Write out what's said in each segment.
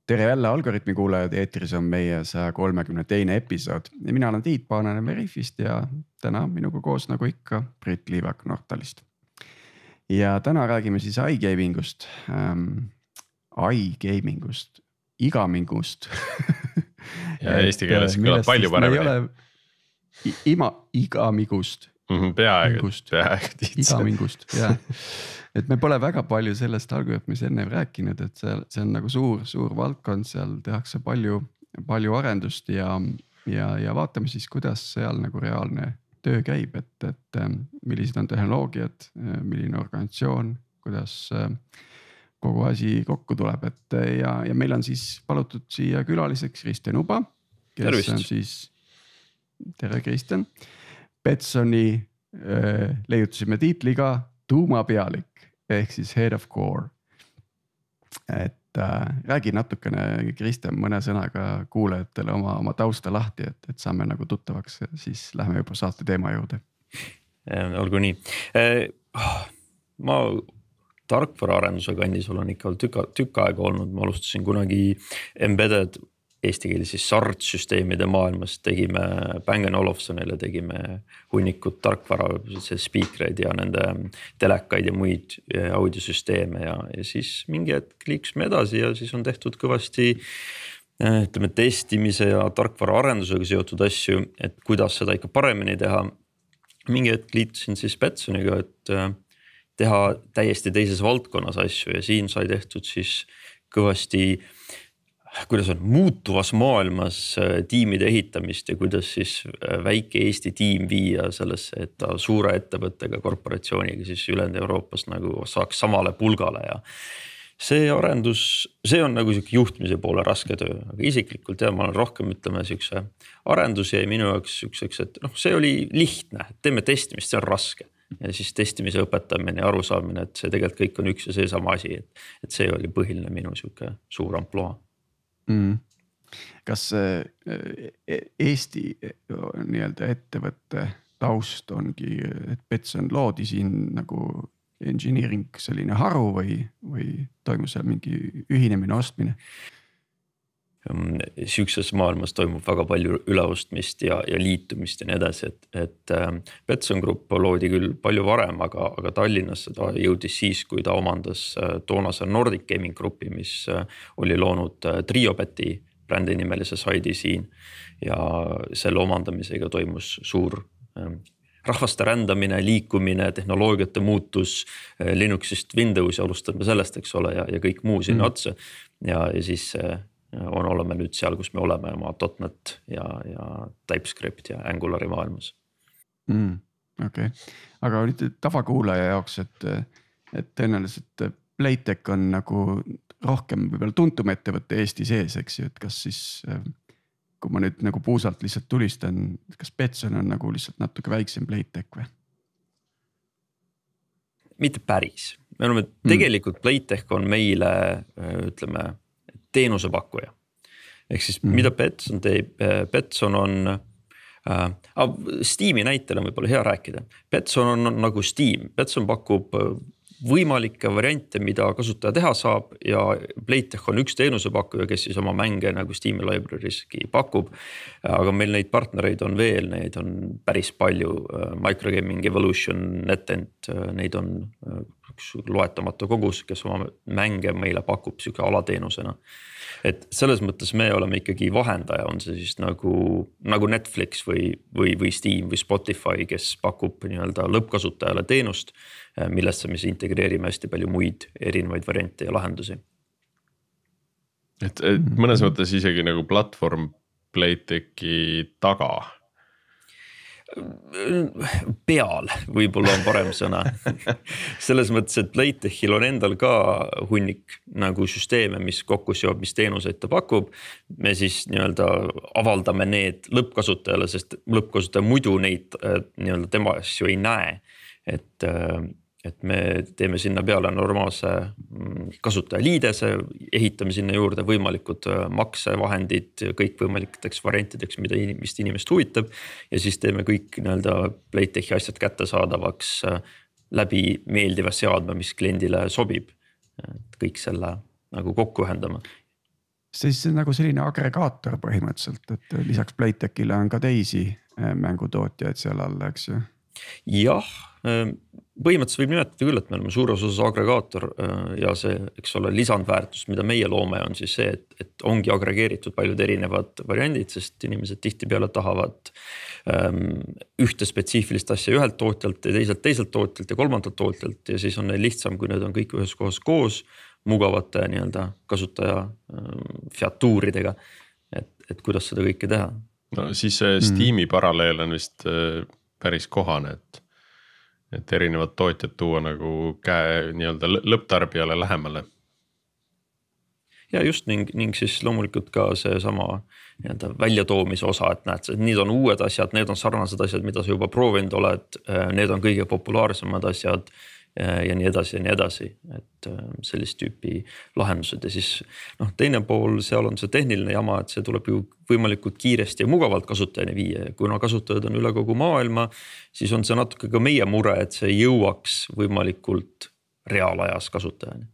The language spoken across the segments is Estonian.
tere jälle Algorütmi kuulajad, eetris on meie 132. episood ja mina olen Tiit Paananen Veriffist ja täna minuga koos nagu ikka Brit Liivak Nortalist. Ja täna räägime siis iGamingust, igamingust. Ja eesti keeles kõlab palju paremini. Igamingust. Peaaegu. Igamingust, jah. Et me pole väga palju sellest Algorütmis enne rääkinud, et see on nagu suur valdkond, seal tehakse palju arendust ja vaatame siis, kuidas seal nagu reaalne töö käib, et millised on tehnoloogiad, milline organisatsioon, kuidas kogu asi kokku tuleb, et ja meil on siis palutud siia külaliseks Kristjan Uba, kes on siis, tere Kristjan, Betsoni leiutasime tiitliga tuumapealik ehk siis Head of Core. Et räägi natukene Kristjan mõne sõnaga kuulajatele oma tausta lahti, et saame nagu tuttavaks, siis lähme juba saate teema juurde. Olgu nii. Ma tarkvaraarenduse kandis olen ikka tükk aega olnud. Ma alustasin kunagi embedded eesti keeles siis SART-süsteemide maailmas, tegime Bang & Olufsenile, tegime hunnikut tarkvara, speakereid ja nende telekaid ja muid audiosüsteeme ja siis mingi hetk liikusime edasi ja siis on tehtud kõvasti testimise ja tarkvara arendusega seotud asju, et kuidas seda ikka paremini teha. Mingi hetk liitusin siis Betsoniga, et teha täiesti teises valdkonnas asju ja siin sai tehtud siis kõvasti kuidas on muutuvas maailmas tiimide ehitamist ja kuidas siis väike Eesti tiim viia sellesse, et ta suure ettevõttega korporatsiooniga siis ülejäänud Euroopas nagu saaks samale pulgale ja see arendus, see on nagu juhtimise poole raske töö, aga isiklikult ma olen rohkem ütleme siukse arendus jäi minu jaoks siukseks, et see oli lihtne, teeme testimist, see on raske ja siis testimise õpetamine ja arusaamine, et see tegelikult kõik on üks ja see sama asi, et see oli põhiline minu siuke suur amploa. Kas Eesti nii-öelda ettevõtte taust ongi, et Betson loodi siin nagu engineering selline haru või toimus seal mingi ühinemine, ostmine? Siukses maailmas toimub väga palju üleostmist ja liitumist ja nii edasi, et Betson Group loodi küll palju varem, aga Tallinnasse ta jõudis siis, kui ta omandas toonase Nordic Gaming Groupi, mis oli loonud Triobeti brändi nimelise saidi siin ja selle omandamisega toimus suur rahvaste rändamine, liikumine, tehnoloogiate muutus, Linuxist Windowsi alustame sellest, eks ole, ja kõik muu sinna otsa ja siis oleme nüüd seal, kus me oleme oma .NET ja TypeScript ja Angulari maailmas. Okay. Aga nüüd tavakuulaja jaoks, et tõenäoliselt Playtech on nagu rohkem võib-olla tuntum ettevõtte Eesti sees, eks ju, et kas siis, kui ma nüüd nagu puusalt lihtsalt tulistan, kas Betson on nagu lihtsalt natuke väiksem Playtech või? Mitte päris. Me oleme tegelikult Playtech on meile, ütleme, teenusepakkuja. Ehk siis mida Betson teeb, Betson on, Steam'i näitel on võib-olla hea rääkida. Betson on nagu Steam, Betson pakub võimalikke variante, mida kasutaja teha saab ja Playtech on üks teenusepakkuja, kes siis oma mänge nagu Steam'i librarieski pakub. Aga meil neid partnereid on veel, neid on päris palju, Microgaming, Evolution, NetEnt, neid on üks loetamatu kogus, kes oma mänge meile pakub siuke alateenusena. Et selles mõttes me oleme ikkagi vahendaja, on see siis nagu Netflix või Steam või Spotify, kes pakub nii-öelda lõppkasutajale teenust, millesse me integreerime hästi palju muid erinevaid variante ja lahendusi. Et mõnes mõttes isegi nagu platvorm Playtechi taga? Peal võib-olla on parem sõna. Selles mõttes, et Playtechil on endal ka hunnik nagu süsteeme, mis kokku seob, mis teenuseid ta pakub. Me siis nii-öelda avaldame need lõppkasutajale, sest lõppkasutaja muidu neid nii-öelda tema asju ei näe. Et me teeme sinna peale normaalse kasutaja liidese, ehitame sinna juurde võimalikud maksevahendid, kõik võimalikeks variantideks, mis inimest huvitab ja siis teeme kõik nii-öelda Playtechi asjad kättesaadavaks läbi meeldiva seadme, mis kliendile sobib. Kõik selle nagu kokku ühendama. siis see on nagu selline agregaator põhimõtteliselt, et lisaks Playtechile on ka teisi mängutootjaid seal all, eks ju. Jah, põhimõtteliselt võib nimetada küll, et me oleme suures osas agregaator ja see, eks ole, lisandväärtus, mida meie loome, on siis see, et ongi agregeeritud paljud erinevad variandid, sest inimesed tihtipeale tahavad ühte spetsiifilist asja ühelt tootjalt ja teiselt tootjalt ja kolmandalt tootjalt ja siis on neil lihtsam, kui need on kõik ühes kohas koos mugavate nii-öelda kasutaja featuuridega, et kuidas seda kõike teha. No siis Steam'i paralleel on vist päris kohane, et erinevad tootjad tuua nagu käe nii-öelda lõpptarbijale lähemale. Ja just ning siis loomulikult ka see sama nii-öelda väljatoomise osa, et näed, need on uued asjad, need on sarnased asjad, mida sa juba proovinud oled, need on kõige populaarsemad asjad ja nii edasi, et sellist tüüpi lahendused ja siis teine pool, seal on see tehniline jama, et see tuleb ju võimalikult kiiresti ja mugavalt kasutajani viia ja kuna kasutajad on üle kogu maailma, siis on see natuke ka meie mure, et see jõuaks võimalikult reaalajas kasutajani.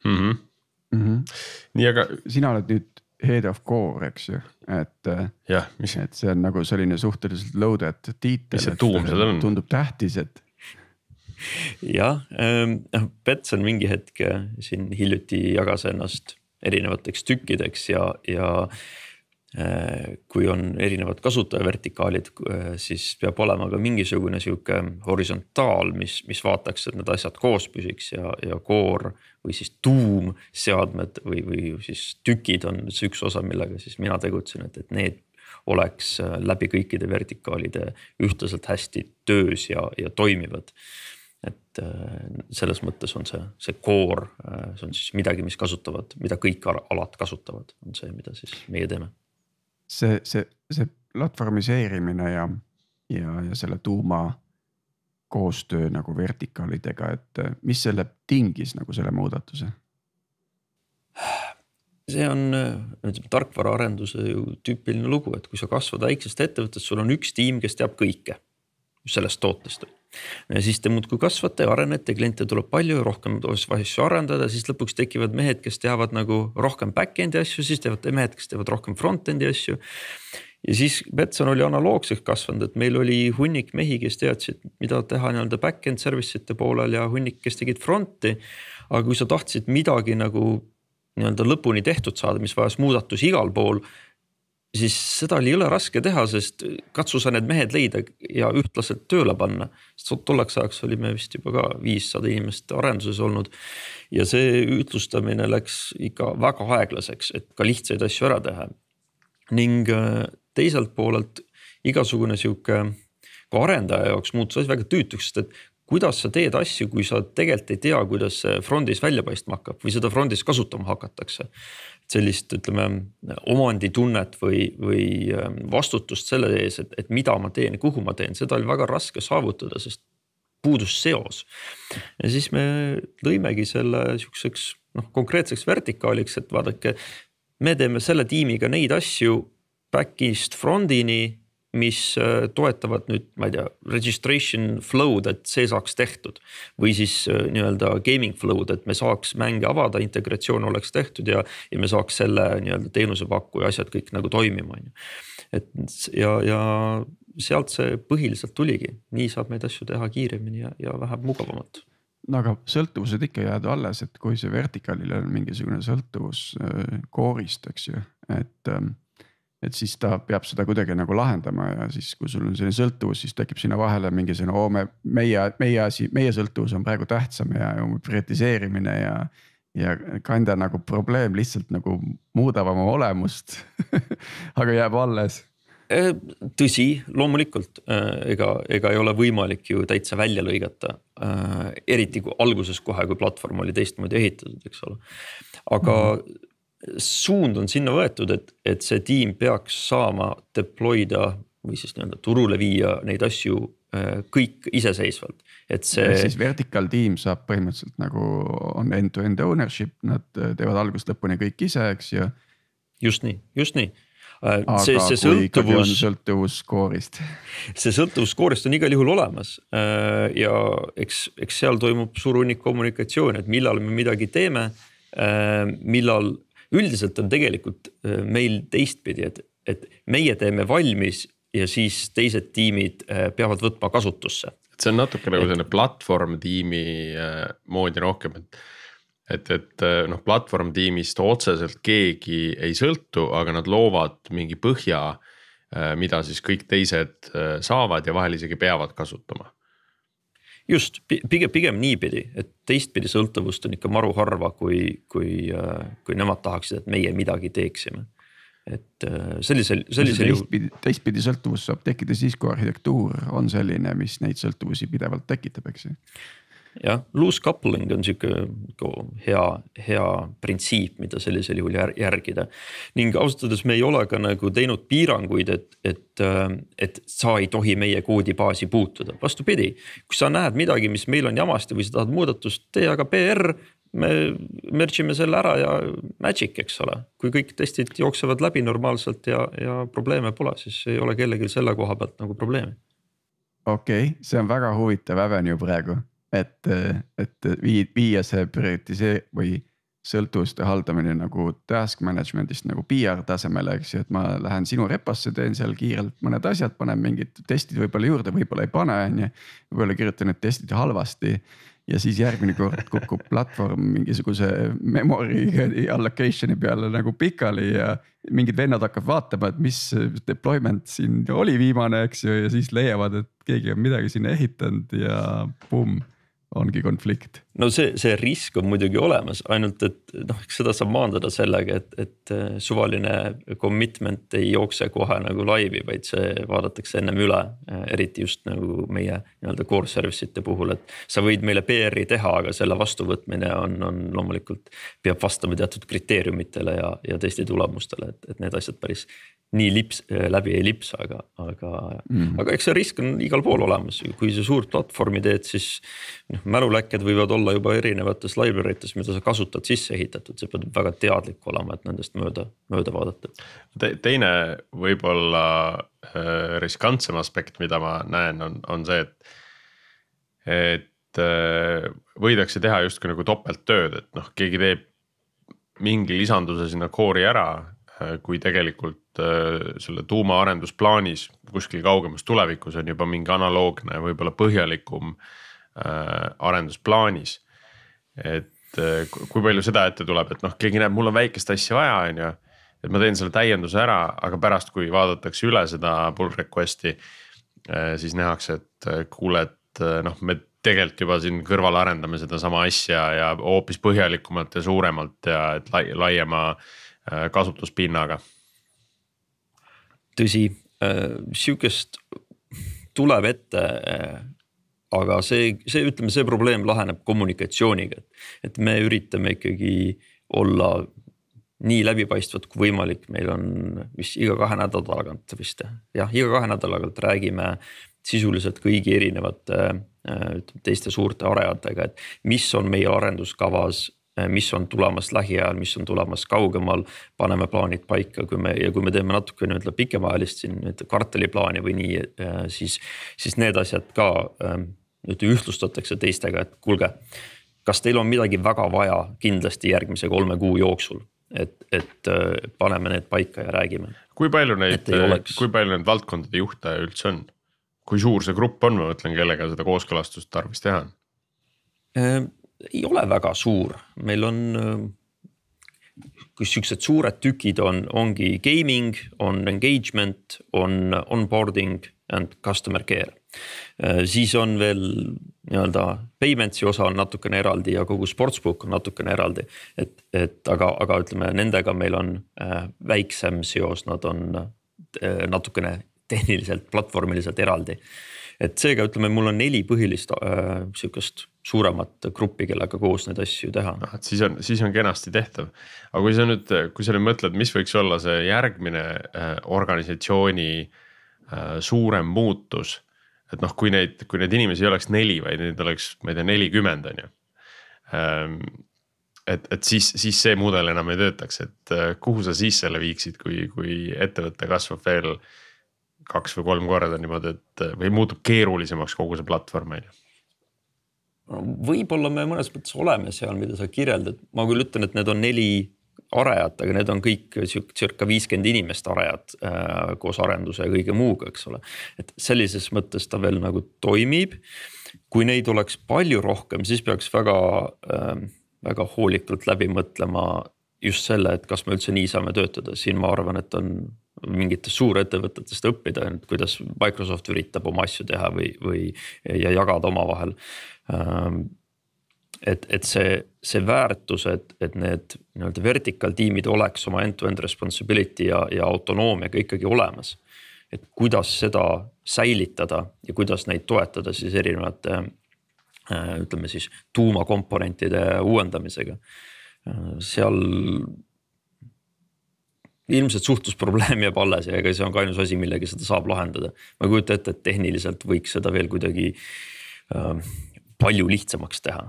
Nii, aga sina oled nüüd head of core, eks ju, et see on nagu selline suhteliselt loaded tiitel. Mis see tuum seal on? Tundub tähtis, et jah, Pets on mingi hetk siin hiljuti jagas ennast erinevateks tükkideks ja kui on erinevad kasutajavertikaalid, siis peab olema ka mingisugune sihuke horisontaal, mis vaataks, et need asjad koos püsiks ja core või siis tuum seadmed või siis tükid on see üks osa, millega siis mina tegutsen, et need oleks läbi kõikide vertikaalide ühtlaselt hästi töös ja toimivad. Et selles mõttes on see core, see on siis midagi, mida kõik alad kasutavad, on see, mida siis meie teeme. See platvormiseerimine ja selle tuuma koostöö nagu vertikaalidega, et mis selle tingis nagu selle muudatuse? See on tarkvaraarenduse ju tüüpiline lugu, et kui sa kasvad väiksest ettevõttest, sul on üks tiim, kes teab kõike sellest tootest. Ja siis te muudkui kasvate ja arenete, kliente tuleb palju ja rohkem asju arendada, siis lõpuks tekivad mehed, kes teavad nagu rohkem back-endi asju, siis teevad mehed, kes teevad rohkem front-endi asju. Ja siis Betson oli analoogseks kasvanud, et meil oli hunnik mehi, kes teadsid, mida teha nii-öelda back-end service'ite poolel ja hunnik, kes tegid fronti. Aga kui sa tahtsid midagi nagu nii-öelda lõpuni tehtud saada, mis vajas muudatusi igal pool, siis seda oli jõle raske teha, sest katsu sa need mehed leida ja ühtlaselt tööle panna. Sest tolleks ajaks olime vist juba ka 500 inimest arenduses olnud ja see ütlustamine läks ikka väga aeglaseks, et ka lihtsaid asju ära teha. Ning teiselt poolelt igasugune sihuke ka arendaja jaoks muutus asi väga tüütuks, sest et kuidas sa teed asju, kui sa tegelikult ei tea, kuidas see frondis välja paistma hakkab või seda frondis kasutama hakatakse. Sellist, ütleme, omanditunnet või vastutust selle ees, et mida ma teen ja kuhu ma teen, seda oli väga raske saavutada, sest puudus seos. Ja siis me lõimegi selle siukseks konkreetseks vertikaaliks, et vaadake, me teeme selle tiimiga neid asju back'ist frondini, mis toetavad nüüd, ma ei tea, registration flow'd, et see saaks tehtud või siis nii-öelda gaming flow'd, et me saaks mänge avada, integratsioon oleks tehtud ja me saaks selle nii-öelda teenusepakku ja asjad kõik nagu toimima. Et ja sealt see põhiliselt tuligi, nii saab neid asju teha kiiremini ja vähem mugavamat. No aga sõltuvused ikka jääda alles, et kui see vertikaalil on mingisugune sõltuvus koorist, eks ju, et siis ta peab seda kuidagi nagu lahendama ja siis kui sul on selline sõltuvus, siis tekib sinna vahele mingisugune meie sõltuvus on praegu tähtsam ja prioritiseerimine ja kanda nagu probleem lihtsalt nagu muudab oma olemust, aga jääb alles. Tõsi, loomulikult, ega ei ole võimalik ju täitsa välja lõigata, eriti kui alguses kohe, kui platvorm oli teistmoodi ehitatud, eks ole. Aga suund on sinna võetud, et see tiim peaks saama deployda või siis nii-öelda turule viia neid asju kõik iseseisvalt. Et see siis vertical tiim saab põhimõtteliselt nagu on end-to-end ownership, nad teevad algust lõpuni kõik ise, eks ju. Just nii. Aga kui ikkagi on sõltuvus koorist. See sõltuvus koorist on igal juhul olemas ja eks seal toimub suur hunnik kommunikatsioon, et millal me midagi teeme, millal üldiselt on tegelikult meil teistpidi, et meie teeme valmis ja siis teised tiimid peavad võtma kasutusse. See on natuke nagu selline platvorm tiimi moodi rohkem, et noh, platvorm tiimist otseselt keegi ei sõltu, aga nad loovad mingi põhja, mida siis kõik teised saavad ja vahel isegi peavad kasutama. Just, pigem niipidi, et teistpidi sõltuvust on ikka maru harva, kui nemad tahaksid, et meie midagi teeksime. Et sellisel teistpidi sõltuvus saab tekkida siis, kui arhitektuur on selline, mis neid sõltuvusi pidevalt tekitab, eks ju. Jah, loose coupling on siuke hea printsiip, mida sellisel juhul järgida. Ning ausatades me ei ole ka nagu teinud piiranguid, et sa ei tohi meie koodibaasi puutuda. Vastupidi, kui sa näed midagi, mis meil on jamasti või sa tahad muudatust, tee aga PR, me mergime selle ära ja magic, eks ole. Kui kõik testid jooksevad läbi normaalselt ja probleeme pole, siis ei ole kellelgi selle koha pealt nagu probleemi. Okei, see on väga huvitav avenue praegu. Et viia see prioritisee või sõltuvuste haldamine nagu task managementist nagu PR tasemele, eks ju, et ma lähen sinu repasse, teen seal kiirelt mõned asjad, panen mingid testid võib-olla juurde, võib-olla ei pane, võib-olla kirjutan need testid halvasti ja siis järgmine kord kukub platvorm mingisuguse memory allocation'i peale nagu pikali ja mingid vennad hakkab vaatama, et mis deployment siin oli viimane, eks ju, ja siis leiavad, et keegi on midagi sinna ehitanud ja boom, ongi konflikt. No see risk on muidugi olemas, ainult et seda saab maandada sellega, et suvaline commitment ei jookse kohe nagu laivi, vaid see vaadatakse ennem üle, eriti just nagu meie nii-öelda core service'ite puhul, et sa võid meile PR-i teha, aga selle vastuvõtmine on loomulikult peab vastama teatud kriteeriumitele ja teiste tulemustele, et need asjad päris nii läbi ei lipsa, aga eks see risk on igal pool olemas. Kui sa suurt platvormi teed, siis mäluläkked võivad olla juba erinevates library'tes, mida sa kasutad sisse ehitatud. See peab väga teadlik olema, et nendest mööda vaadata. Teine võib-olla riskantsem aspekt, mida ma näen, on see, et võidakse teha justkui nagu topelttööd, et keegi teeb mingi lisanduse sinna core'i ära, kui tegelikult selle tuumaarendusplaanis kuskil kaugemas tulevikus on juba mingi analoogne võib-olla põhjalikum arendusplaanis. Et kui palju seda ette tuleb, et keegi näeb, mul on väikest asja vaja, et ma teen selle täienduse ära, aga pärast, kui vaadatakse üle seda pull request'i, siis nähakse, et kuule, et me tegelikult juba siin kõrval arendame seda sama asja ja hoopis põhjalikumalt ja suuremalt ja et laiema kasutuspinnaga. Tõsi, siukest tuleb ette, aga ütleme, see probleem laheneb kommunikatsiooniga, et me üritame ikkagi olla nii läbipaistvad kui võimalik. Meil on vist iga 2 nädala tagant iga 2 nädala tagant räägime sisuliselt kõigi erinevate teiste suurte arendajatega, et mis on meie arenduskavas, mis on tulemas lähiajal, mis on tulemas kaugemal, paneme plaanid paika, kui me teeme natuke pikemaajalist siin kvartaliplaani või nii, siis need asjad ka ühtlustatakse teistega, et kuulge, kas teil on midagi väga vaja kindlasti järgmise 3 kuu jooksul, et paneme need paika ja räägime. Kui palju neid valdkondade juhte üldse on? Kui suur see grupp on, ma mõtlen, kellega seda kooskõlastust tarvis teha? Ei ole väga suur, meil on, kui siuksed suured tükid ongi gaming, on engagement, on onboarding and customer care. Siis on veel nii-öelda paymentsi osa on natukene eraldi ja kogu sportsbook on natukene eraldi, aga ütleme, nendega meil on väiksem seos, nad on natukene tehniliselt, platvormiliselt eraldi. Et seega ütleme, mul on 4 põhilist siukest suuremat gruppi, kellega koos need asju teha. Siis on kenasti tehtav. Aga kui sa nüüd mõtled, mis võiks olla see järgmine organisatsiooni suurem muutus, et kui need inimesi ei oleks 4, vaid neid oleks, ma ei tea, 40 on ju. Et siis see mudel enam ei töötaks, et kuhu sa siis selle viiksid, kui ettevõtte kasvab veel 2 või 3 korda niimoodi, et või muutub keerulisemaks kogu see platvorm. Võib-olla me mõnes mõttes oleme seal, mida sa kirjeldad. Ma küll ütlen, et need on 4 arejat, aga need on kõik circa 50 inimest arejad koos arenduse ja kõige muuga, eks ole. Et sellises mõttes ta veel nagu toimib. Kui neid oleks palju rohkem, siis peaks väga hoolikalt läbi mõtlema just selle, et kas me üldse nii saame töötada. Siin ma arvan, et on mingitest suurettevõtetest õppida, kuidas Microsoft üritab oma asju teha ja jagada oma vahel. Et see väärtus, et need vertical tiimid oleks oma end-to-end responsibility ja autonoomiaga ikkagi olemas. Et kuidas seda säilitada ja kuidas neid toetada siis erinevate, ütleme siis tuumakomponentide uuendamisega. Seal ilmselt suhtlusprobleem jääb alles ja ega see on ka ainus asi, millega seda saab lahendada. Ma kujutan ette, et tehniliselt võiks seda veel kuidagi palju lihtsamaks teha.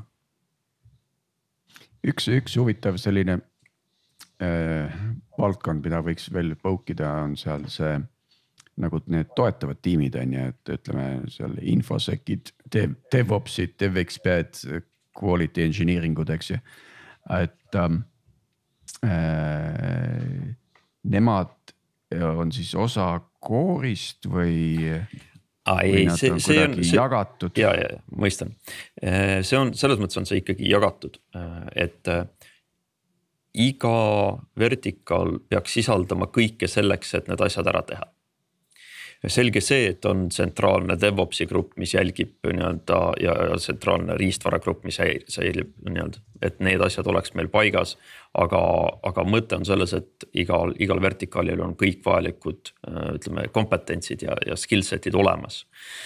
Üks huvitav selline valdkond, mida võiks veel paukida, on seal see nagu need toetavad tiimid on ja et ütleme seal infosec'id, DevOpsid, DevExpert, quality engineeringud, eks ju. Et nemad on siis osa koorist või nad on kuidagi jagatud? Ja, mõistan. See on, selles mõttes on see ikkagi jagatud, et iga vertikaal peaks sisaldama kõike selleks, et need asjad ära teha. Selge see, et on tsentraalne DevOpsi grupp, mis jälgib ja tsentraalne riistvara grupp, mis säilib, et need asjad oleks meil paigas. Aga mõte on selles, et igal vertikaalil on kõik vajalikud ütleme, kompetentsid ja skillsetid olemas.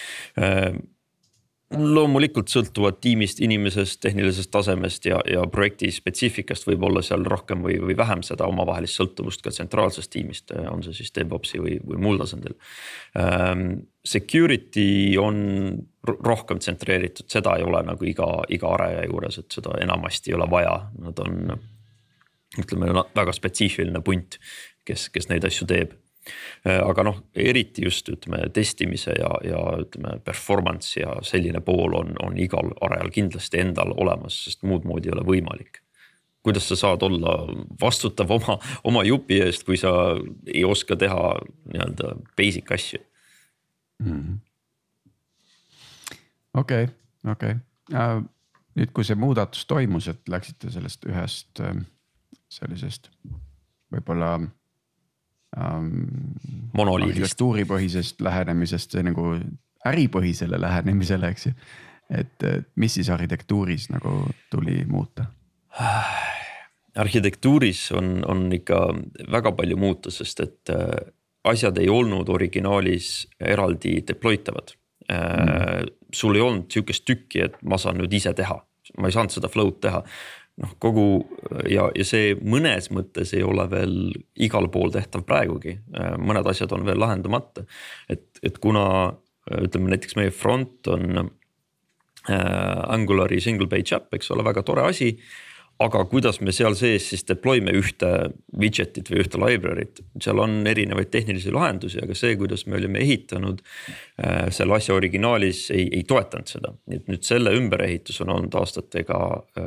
Loomulikult sõltuvad tiimist, inimesest, tehnilisest tasemest ja projekti spetsiifikast võib olla seal rohkem või vähem seda omavahelist sõltuvust ka tsentraalsest tiimist, on see siis DevOpsi või muul tasandil. Security on rohkem tsentreeritud, seda ei ole nagu iga areja juures, et seda enamasti ei ole vaja. Nad on ütleme, väga spetsiifiline punt, kes neid asju teeb. Aga eriti just ütleme, testimise ja ütleme, performance ja selline pool on igal arejal kindlasti endal olemas, sest muud moodi ei ole võimalik. Kuidas sa saad olla vastutav oma jupi eest, kui sa ei oska teha basic asju? Okei. Nüüd, kui see muudatus toimus, et läksite sellest ühest sellisest võib-olla arhitektuuripõhisest lähenemisest, see nagu äripõhisele lähenemisele, eks ju. Et mis siis arhitektuuris nagu tuli muuta? Arhitektuuris on ikka väga palju muuta, sest et asjad ei olnud originaalis eraldi deploytavad. Sul ei olnud sihukest tükki, et ma saan nüüd ise teha. Ma ei saanud seda flow'd teha. Ja see mõnes mõttes ei ole veel igal pool tehtav praegugi. Mõned asjad on veel lahendamata. Et kuna ütleme näiteks meie front on Angulari single page app, eks ole, väga tore asi. Aga kuidas me seal sees siis deployme ühte widgetit või ühte library't, seal on erinevaid tehnilisi lahendusi, aga see, kuidas me olime ehitanud selle asja originaalis ei toetanud seda. Nüüd selle ümberehitus on olnud aastatega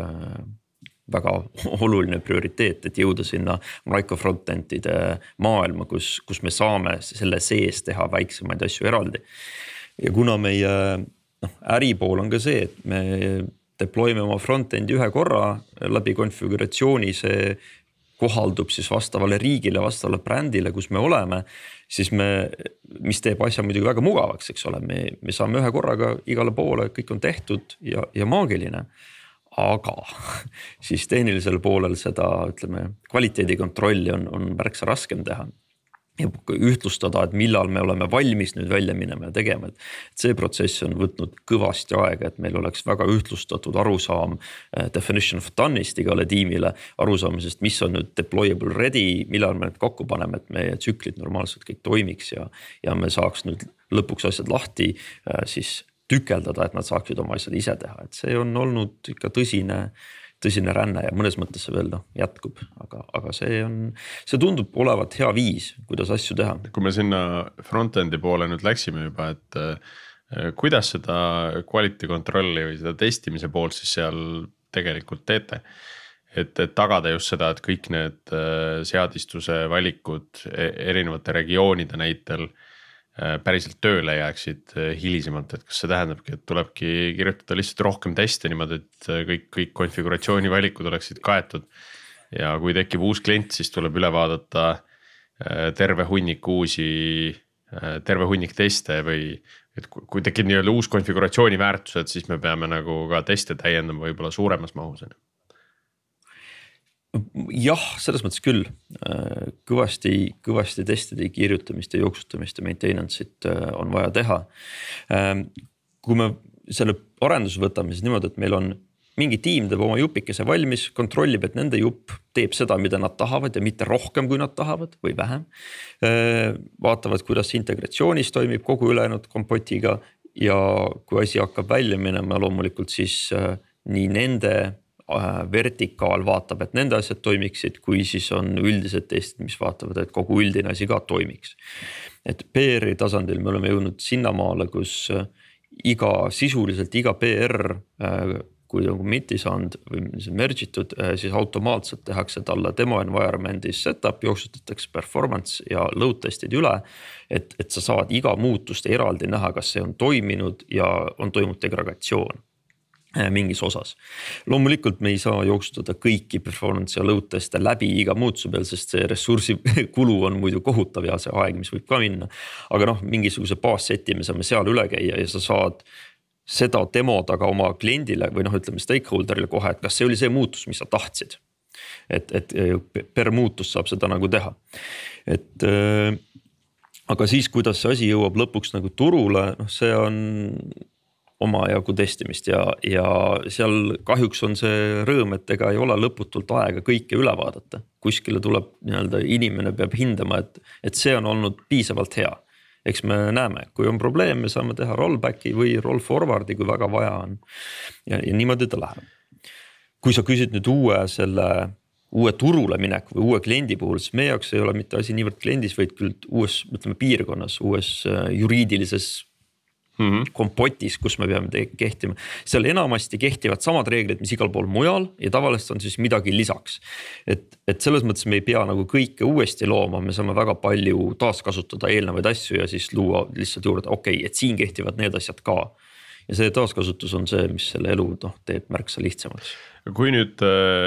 väga oluline prioriteet, et jõuda sinna microfrontendide maailma, kus me saame selle sees teha väiksemaid asju eraldi. Ja kuna meie äripool on ka see, et me deployme oma frontendi ühe korra läbi konfiguratsiooni, see kohaldub siis vastavale riigile, vastavale brändile, kus me oleme, siis mis teeb asja muidugi väga mugavaks, eks ole, me saame ühe korraga igale poole, kõik on tehtud ja maagiline. Aga siis tehnilisel poolel seda ütleme, kvaliteedikontrolli on märksa raskem teha. Ja ühtlustada, et millal me oleme valmis nüüd välja minema ja tegema. Et see protsess on võtnud kõvasti aega, et meil oleks väga ühtlustatud arusaam definition of done'ist igale tiimile, arusaamisest, mis on nüüd deployable ready, millal me nüüd kokku paneme, et meie tsüklid normaalselt kõik toimiks ja me saaks nüüd lõpuks asjad lahti siis tükeldada, et nad saaksid oma asjad ise teha. Et see on olnud ikka tõsine ränne ja mõnes mõttes see veel jätkub, aga see tundub olevat hea viis, kuidas asju teha. Kui me sinna frontendi poole nüüd läksime juba, et kuidas seda quality kontrolli või seda testimise poolt siis seal tegelikult teete? et tagada just seda, et kõik need seadistuse valikud erinevate regioonide näitel päriselt tööle jääksid hilisemalt, et kas see tähendabki, et tulebki kirjutada lihtsalt rohkem teste niimoodi, et kõik konfiguratsiooni valikud oleksid kaetud. Ja kui tekib uus klient, siis tuleb üle vaadata terve hunnik teste või et kui tekib nii-öelda uus konfiguratsiooni väärtused, siis me peame nagu ka teste täiendama võib-olla suuremas mahus. Jah, selles mõttes küll. Kõvasti testide kirjutamist ja jooksutamist ja maintenance'it on vaja teha. Kui me selle arenduse võtame, siis niimoodi, et meil on mingi tiim teeb oma jupikese valmis, kontrollib, et nende jupp teeb seda, mida nad tahavad ja mitte rohkem, kui nad tahavad või vähem. Vaatavad, kuidas integratsioonis toimib kogu ülejäänud kompotiga ja kui asi hakkab välja minema, loomulikult siis nii nende vertikaal vaatab, et nende asjad toimiksid, kui siis on üldised testid, mis vaatavad, et kogu üldine asi ka toimiks. Et PR-i tasandil me oleme jõudnud sinnamaale, kus sisuliselt iga PR, kui on commiti saanud või merge itud, siis automaatselt tehakse talle demo environment'is setup, jooksutatakse performance ja load testid üle, et sa saad iga muutust eraldi näha, kas see on toiminud ja on toimunud degradatsioon mingis osas. Loomulikult me ei saa jooksutada kõiki performance ja load teste läbi iga muutuse peal, sest see ressursi kulu on muidu kohutav ja see aeg, mis võib ka minna. Aga mingisuguse baasseti me saame seal üle käia ja sa saad seda demoda ka oma kliendile või ütleme stakeholderile kohe, et kas see oli see muutus, mis sa tahtsid. Et per muutus saab seda nagu teha. Aga siis, kuidas see asi jõuab lõpuks nagu turule, see on omajagu testimist ja seal kahjuks on see rõõm, et ega ei ole lõputult aega kõike üle vaadata. Kuskile tuleb inimene peab hindama, et see on olnud piisavalt hea. Eks me näeme, kui on probleem, me saame teha rollbacki või roll forward'i, kui väga vaja on. Ja niimoodi ta läheb. Kui sa küsid nüüd uue turule minek või uue kliendi puhul, siis meie jaoks ei ole mitte asi niivõrd kliendis, vaid küll uues piirkonnas, uues juriidilises kompotis, kus me peame kehtima. Seal enamasti kehtivad samad reeglid, mis igal pool mujal ja tavaliselt on siis midagi lisaks. Et selles mõttes me ei pea nagu kõike uuesti looma, me saame väga palju taaskasutada eelnevaid asju ja siis luua lihtsalt juurde, et siin kehtivad need asjad ka. Ja see taaskasutus on see, mis selle elu teeb märksa lihtsamaks. Kui nüüd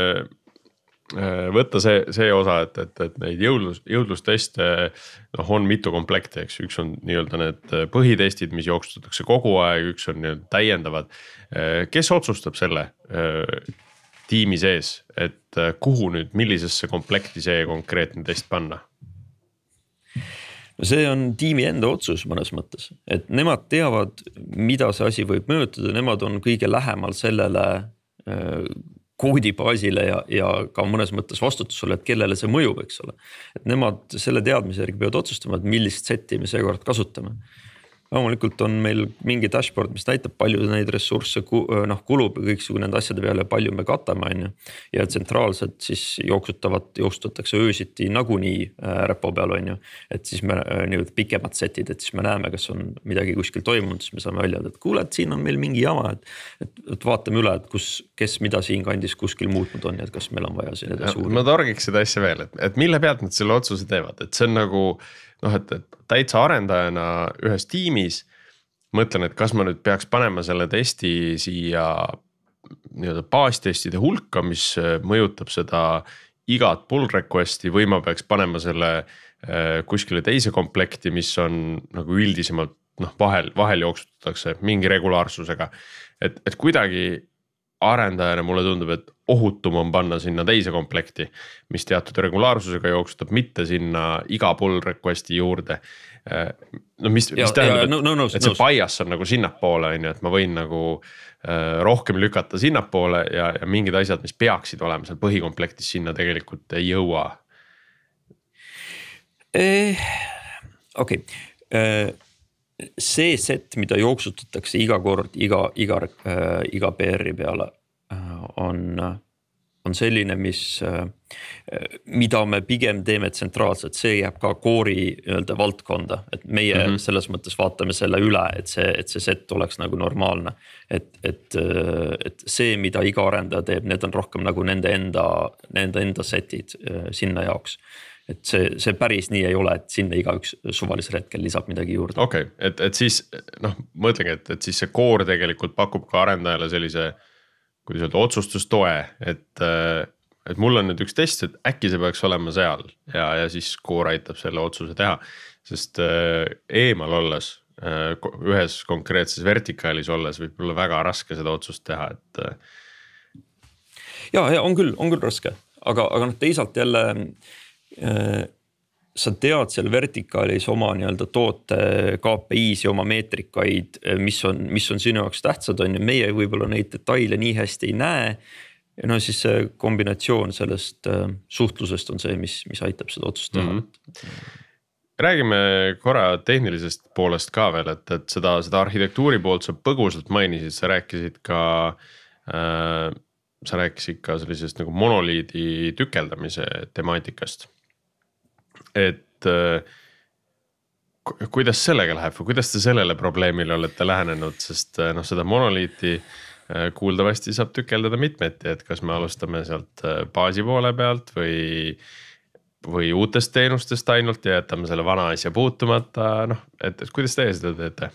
võtta see osa, et neid jõudlusteste on mitu komplekti, eks. Üks on nii-öelda need põhitestid, mis jooksustatakse kogu aeg, üks on nii-öelda täiendavad. Kes otsustab selle tiimi sees, et kuhu nüüd, millisesse komplekti see konkreetne test panna? No see on tiimi enda otsus mõnes mõttes, et nemad teavad, mida see asi võib mõjutada, nemad on kõige lähemal sellele koodibaasile ja ka mõnes mõttes vastutusele, et kellele see mõju võiks olla. Et nemad selle teadmise järgi peavad otsustama, et millist seti me seekord kasutame. Loomulikult on meil mingi dashboard, mis näitab palju neid ressursse kulub kõiksugu nende asjade peale, palju me katame. Ja tsentraalselt siis jooksutatakse öösiti nagunii repo peal. Et siis me pikemad setid, et siis me näeme, kas on midagi kuskil toimunud, siis me saame välja, et kuule, et siin on meil mingi jama, et vaatame üle, et kes mida siin kandis kuskil muutnud on ja et kas meil on vaja siin edasi uurida. Ma targiks seda asja veel, et mille pealt nad selle otsuse teevad, et see on nagu et täitsa arendajana ühes tiimis mõtlen, et kas ma nüüd peaks panema selle testi siia nii-öelda baastestide hulka, mis mõjutab seda igat pull request'i või ma peaks panema selle kuskile teise komplekti, mis on nagu üldisemalt vahel jooksutatakse mingi regulaarsusega. Et kuidagi arendajana mulle tundub, et ohutum on panna sinna teise komplekti, mis teatud regulaarsusega jooksutab, mitte sinna iga pull request'i juurde. Mis tähendab, et see bias on nagu sinnapoole, et ma võin nagu rohkem lükata sinnapoole ja mingid asjad, mis peaksid olema seal põhikomplektis, sinna tegelikult ei jõua. Okei. See set, mida jooksutatakse iga kord, iga PR-i peale on on selline, mida me pigem teeme tsentraalselt, see jääb ka core'i nii-öelda valdkonda, et meie selles mõttes vaatame selle üle, et see set oleks nagu normaalne. Et see, mida iga arendaja teeb, need on rohkem nagu nende enda setid sinna jaoks. Et see päris nii ei ole, et sinna igaüks suvalisel hetkel lisab midagi juurde. Okei, et siis mõtlengi, et siis see core tegelikult pakub ka arendajale sellise, kuidas öelda, otsustustoe, et mul on nüüd üks test, et äkki see peaks olema seal ja siis core aitab selle otsuse teha, sest eemal olles, ühes konkreetses vertikaalis olles võib olla väga raske seda otsust teha, et. Ja on küll raske, aga teisalt jälle sa tead seal vertikaalis oma nii-öelda toote KPIs ja oma meetrikaid, mis on sinu jaoks tähtsad on ja meie võib-olla neid detaile nii hästi ei näe. Ja no siis see kombinatsioon sellest suhtlusest on see, mis aitab seda otsust teha. Räägime korra tehnilisest poolest ka veel, et seda arhitektuuri poolt sa põgusalt mainisid, sa rääkisid ka sellisest nagu monoliidi tükeldamise temaatikast. Et kuidas sellega läheb või kuidas te sellele probleemile olete lähenenud, sest seda monoliiti kuuldavasti saab tükeldada mitmeti, et kas me alustame sealt baasi poole pealt või uutest teenustest ainult ja jätame selle vana asja puutumata, et kuidas teie seda teete?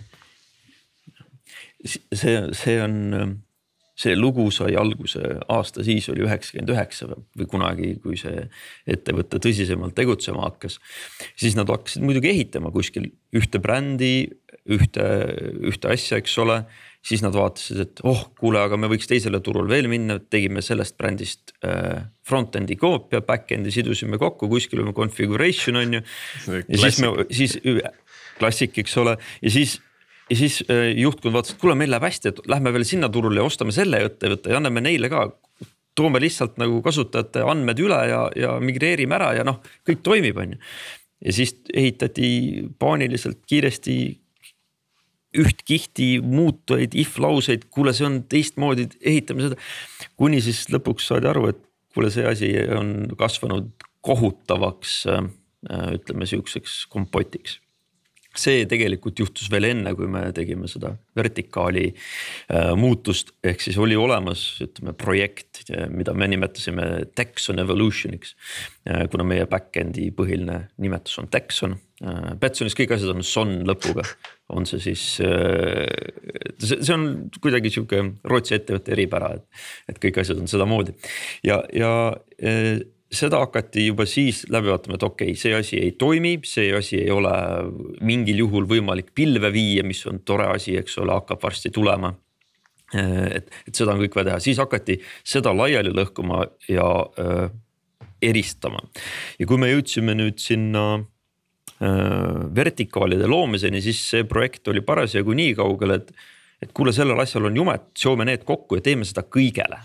See lugu sai alguse aasta siis oli 99 või kunagi, kui see ettevõtte tõsisemalt tegutsema hakkas. Siis nad hakkasid muidugi ehitama kuskil ühte brändi, ühte asja, eks ole. Siis nad vaatasid, et kuule, aga me võiks teisele turul veel minna, tegime sellest brändist frontendi koopia, backendi sidusime kokku, kuskil on configuration on ju. Ja siis klassik, eks ole, ja siis juhtkond vaatas, et kuule, meil läheb hästi, et lähme veel sinna turule ja ostame selle ettevõtte ja anname neile ka, toome lihtsalt nagu kasutajate andmed üle ja migreerime ära ja kõik toimib on ju. Ja siis ehitati paaniliselt kiiresti üht kihti muutujaid, if-lauseid, kuule see on teistmoodi, ehitame seda. Kuni siis lõpuks saadi aru, et kuule see asi on kasvanud kohutavaks, ütleme siukseks kompotiks. See tegelikult juhtus veel enne, kui me tegime seda vertikaali muutust, ehk siis oli olemas projekt, mida me nimetasime Texon Evolutioniks, kuna meie backendi põhiline nimetus on Texon. Betsonis kõik asjad on son lõpuga, on see siis, see on kuidagi siuke Rootsi ettevõtte eripära, et kõik asjad on seda moodi ja seda hakati juba siis läbi vaatama, et okei, see asi ei toimi, see asi ei ole mingil juhul võimalik pilve viia, mis on tore asi, eks ole, hakkab varsti tulema. Et seda on kõik vaja teha, siis hakati seda laiali lõhkuma ja eristama. Ja kui me jõudsime nüüd sinna vertikaalide loomiseni, siis see projekt oli parasjagu nii kaugel, et kuule, sellel asjal on jumet, seome need kokku ja teeme seda kõigele.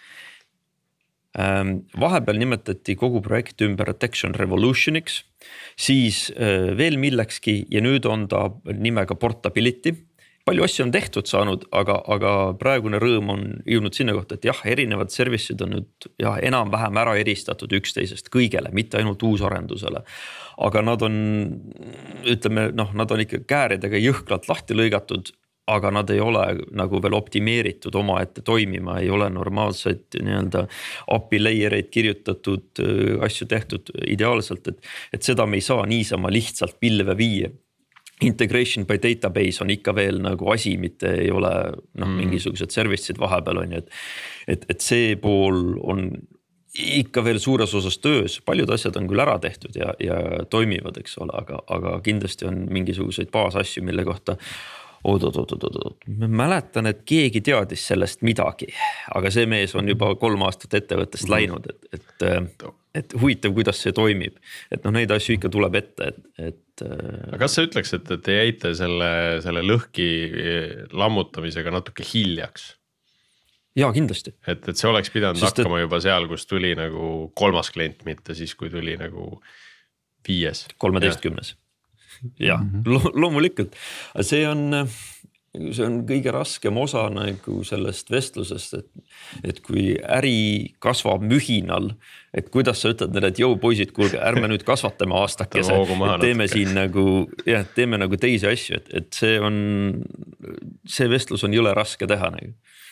Vahepeal nimetati kogu projekt ümber Texon Revolutioniks, siis veel millekski ja nüüd on ta nimega Portability. Palju asju on tehtud saanud, aga praegune rõõm on jõudnud sinna kohta, et jah, erinevad serviceid on nüüd enam-vähem ära eristatud üksteisest kõigele, mitte ainult uusarendusele. Aga nad on, ütleme, nad on ikka kääridega jõhkralt lahti lõigatud, aga nad ei ole nagu veel optimeeritud oma ette toimima, ei ole normaalseid nii-öelda API layereid kirjutatud, asju tehtud ideaalselt, et seda me ei saa niisama lihtsalt pilve viia. Integration by database on ikka veel nagu asi, mitte ei ole mingisugused service'id vahepeal on ju, et see pool on ikka veel suures osas töös, paljud asjad on küll ära tehtud ja toimivad, eks ole, aga kindlasti on mingisuguseid baasasju, mille kohta ma mäletan, et keegi teadis sellest midagi, aga see mees on juba 3 aastat ettevõttest läinud, et huvitav, kuidas see toimib. Et neid asju ikka tuleb ette, Aga kas sa ütleks, et te jäite selle lõhki lammutamisega natuke hiljaks? Jaa, kindlasti. Et see oleks pidanud hakkama juba seal, kus tuli nagu 3. klient, mitte siis, kui tuli nagu 5. 13. Jah, loomulikult. See on see on kõige raskem osa nagu sellest vestlusest, et kui äri kasvab mühinal, et kuidas sa ütled neile, et jõu poisid, kuulge, ärme nüüd kasvatame aastakese, teeme siin nagu, teeme nagu teisi asju, et see vestlus on jõle raske teha nagu.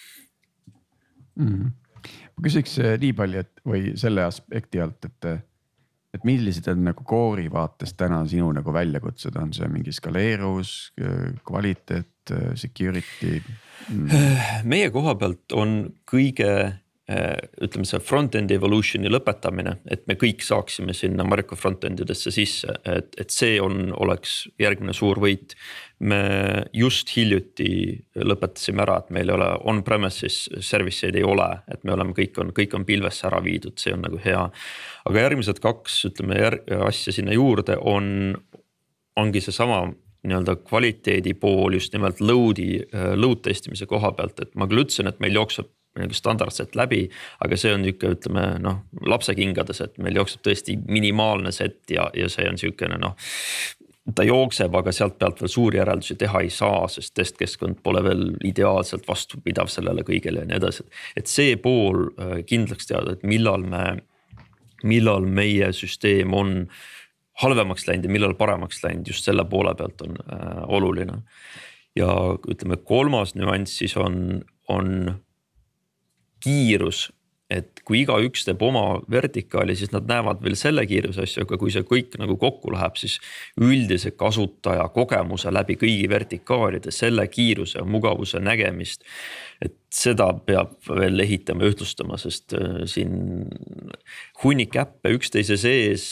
Ma küsiks nii palju, või selle aspekti alt, et millised on nagu Core'i vaates täna sinu nagu väljakutsed, on see mingi skaleerus, kvaliteet, security? Meie koha pealt on kõige, ütleme see front-end evolutioni lõpetamine, et me kõik saaksime sinna Marko front-endidesse sisse, et see oleks järgmine suur võit. Me just hiljuti lõpetasime ära, et meil ei ole on-premises service'id ei ole, et me oleme, kõik on pilvesse ära viidud, see on nagu hea. Aga järgmised 2, ütleme asja sinna juurde ongi see sama nii-öelda kvaliteedi pool just nimelt load testimise koha pealt, et ma küll ütlesin, et meil jookseb nagu standardselt läbi, aga see on niisugune, ütleme, lapse kingades, et meil jookseb tõesti minimaalne set ja see on niisugune, ta jookseb, aga sealt pealt veel suuri järeldusi teha ei saa, sest testkeskkond pole veel ideaalselt vastupidav sellele kõigele ja nii edasi. Et see pool kindlaks teada, et millal meie süsteem on halvemaks läinud ja millal paremaks läinud, just selle poole pealt on oluline. Ja ütleme, 3. nüanss siis on kiirus, et kui igaüks teeb oma vertikaali, siis nad näevad veel selle kiiruse asju, aga kui see kõik nagu kokku läheb, siis üldise kasutaja kogemuse läbi kõigi vertikaalide, selle kiiruse ja mugavuse nägemist, et seda peab veel ehitama ja ühtlustama, sest siin hunnik äppe üksteise sees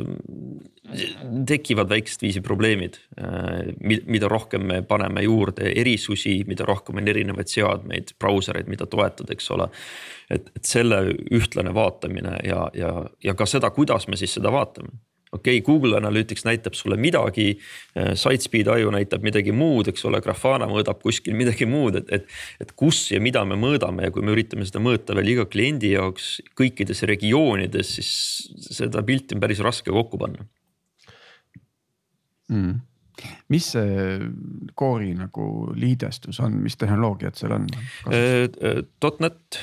tekivad väikest viisi probleemid, mida rohkem me paneme juurde erisusi, mida rohkem on erinevaid seadmeid, brausereid, mida toetad, eks ole. Et selle ühtlane vaatamine ja ka seda, kuidas me siis seda vaatame. Okei, Google Analytics näitab sulle midagi, SiteSpeed.io näitab midagi muud, eks ole, Grafana mõõdab kuskil midagi muud, et kus ja mida me mõõdame ja kui me üritame seda mõõta veel iga kliendi jaoks kõikides regioonides, siis seda pilti on päris raske kokku panna. Mis see Core'i nagu liidestus on, mis tehnoloogiad seal on? .NET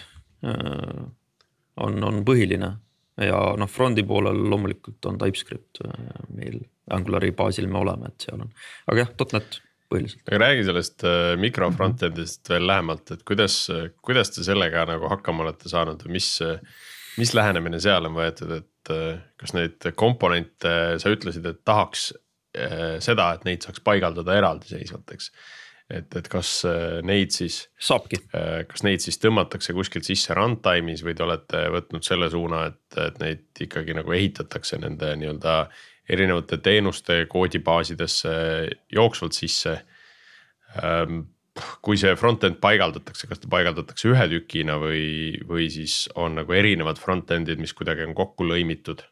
on põhiline. Ja frondi poolel loomulikult on TypeScript meil Angulari baasil me oleme, et seal on. Aga jah, .NET põhiliselt. Aga räägi sellest mikrofrontendist veel lähemalt, et kuidas te sellega nagu hakkama olete saanud või mis lähenemine seal on võetud, et kas neid komponente sa ütlesid, et tahaks seda, et neid saaks paigaldada eraldiseisvateks. Et kas neid siis saabki. Kas neid siis tõmmatakse kuskilt sisse runtime'is või te olete võtnud selle suuna, et neid ikkagi nagu ehitatakse nende nii-öelda erinevate teenuste koodibaasidesse jooksvalt sisse. Kui see frontend paigaldatakse, kas ta paigaldatakse ühe tükina või siis on nagu erinevad frontendid, mis kuidagi on kokku lõimitud?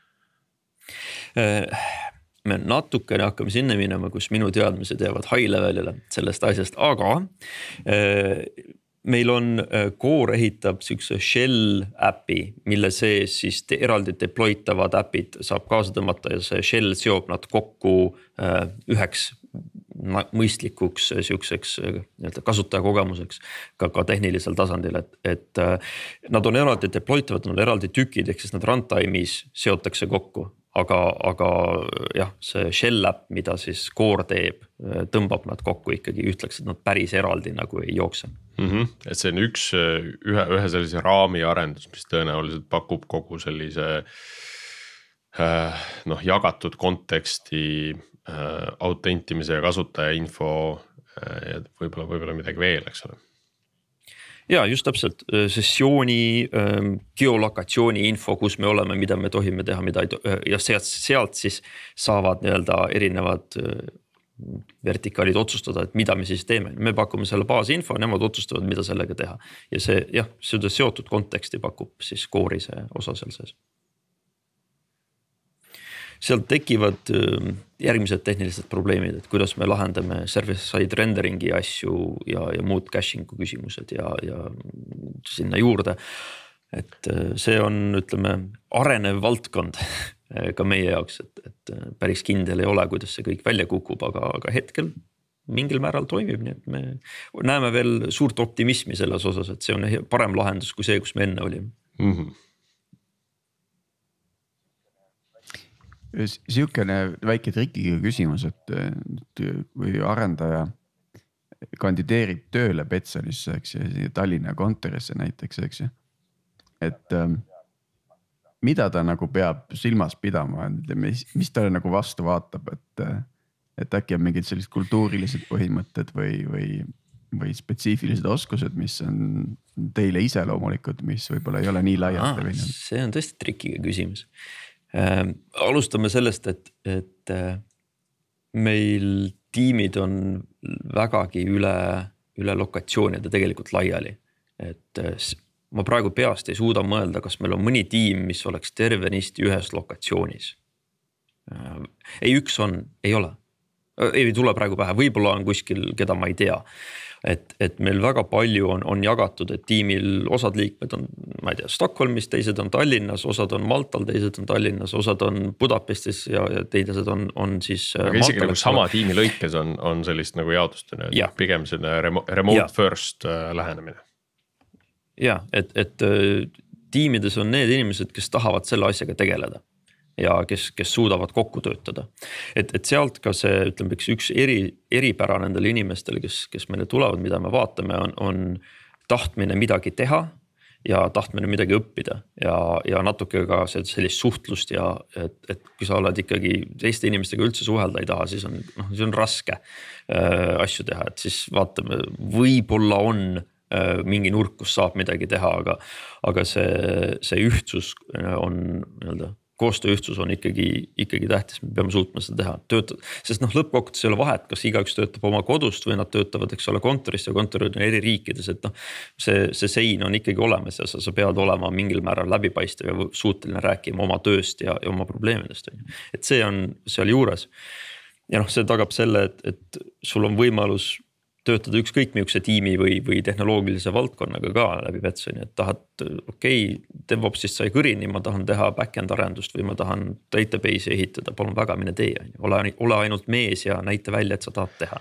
Me natukene hakkame sinna minema, kus minu teadmised jäävad high levelile sellest asjast, aga meil on Core ehitab siukse shell äpi, mille sees siis eraldi deploytavad äpid saab kaasa tõmmata ja see shell seob nad kokku üheks mõistlikuks siukseks kasutajakogemuseks ka tehnilisel tasandil, et nad on eraldi deploytavad, nad on eraldi tükid, ehk siis nad runtime'is seotakse kokku. Aga jah, see shell app, mida siis Core teeb, tõmbab nad kokku ikkagi ütleks, et nad päris eraldi nagu ei jookse. Et see on ühe sellise raami arendus, mis tõenäoliselt pakub kogu sellise jagatud konteksti, autentimise ja kasutaja info ja võib-olla midagi veel, eks ole. Ja just täpselt sessiooni, geolokatsiooni info, kus me oleme, mida me tohime teha, mida ei ja sealt siis saavad nii-öelda erinevad vertikaalid otsustada, et mida me siis teeme. Me pakume selle baasinfo, nemad otsustavad, mida sellega teha. Ja see, jah, seda seotud konteksti pakub siis Core'i see osa seal sees. Sealt tekivad järgmised tehnilised probleemid, et kuidas me lahendame server-side renderingi asju ja muud caching'u küsimused ja sinna juurde. Et see on, ütleme, arenev valdkond ka meie jaoks, et päris kindel ei ole, kuidas see kõik välja kukub, aga hetkel mingil määral toimib, nii et me näeme veel suurt optimismi selles osas, et see on parem lahendus kui see, kus me enne olime. Siukene väike trikiga küsimus, et kui arendaja kandideerib tööle Betssonisse, eks ju, Tallinna kontorisse näiteks, eks ju, et mida ta nagu peab silmas pidama, mis ta nagu vastu vaatab, et äkki on mingid sellised kultuurilised põhimõtted või spetsiifilised oskused, mis on teile iseloomulikud, mis võib-olla ei ole nii laialt levinud? See on tõesti trikiga küsimus. Alustame sellest, et meil tiimid on vägagi üle lokatsioonide tegelikult laiali. Et ma praegu peast ei suuda mõelda, kas meil on mõni tiim, mis oleks tervenisti ühes lokatsioonis. Ei, üks on, ei ole. Ei tule praegu pähe, võib-olla on kuskil, keda ma ei tea. Et meil väga palju on jagatud, et tiimil osad liikmed on, ma ei tea, Stockholmis, teised on Tallinnas, osad on Maltal, teised on Tallinnas, osad on Budapestis ja teised on siis aga isegi nagu sama tiimi lõikes on sellist nagu jaotust, pigem selle remote first lähenemine. Ja, et tiimides on need inimesed, kes tahavad selle asjaga tegeleda ja kes suudavad kokku töötada. Et sealt ka see, ütleme, üks eripära nendele inimestele, kes meile tulevad, mida me vaatame, on tahtmine midagi teha ja tahtmine midagi õppida ja natuke ka sellist suhtlust ja et kui sa oled ikkagi teiste inimestega üldse suhelda ei taha, siis on raske asju teha, et siis vaatame, võib-olla on mingi nurk, kus saab midagi teha, aga see ühtsus on nii-öelda koostööühtsus on ikkagi tähtis, me peame suutma seda teha. Sest lõppkokkuvõttes ei ole vahet, kas igaüks töötab oma kodust või nad töötavad, eks ole, kontoris ja kontorid on eri riikides, et see sein on ikkagi olemas ja sa pead olema mingil määral läbipaistev ja suuteline rääkima oma tööst ja oma probleemidest. Et see on seal juures. Ja see tagab selle, et sul on võimalus töötada ükskõik miukse tiimi või tehnoloogilise valdkonnaga ka läbi Betssoni, et tahad, DevOpsist sai kõrini, ma tahan teha back-end arendust või ma tahan database'i ehitada, palun väga mine tee, ole ainult mees ja näita välja, et sa tahad teha.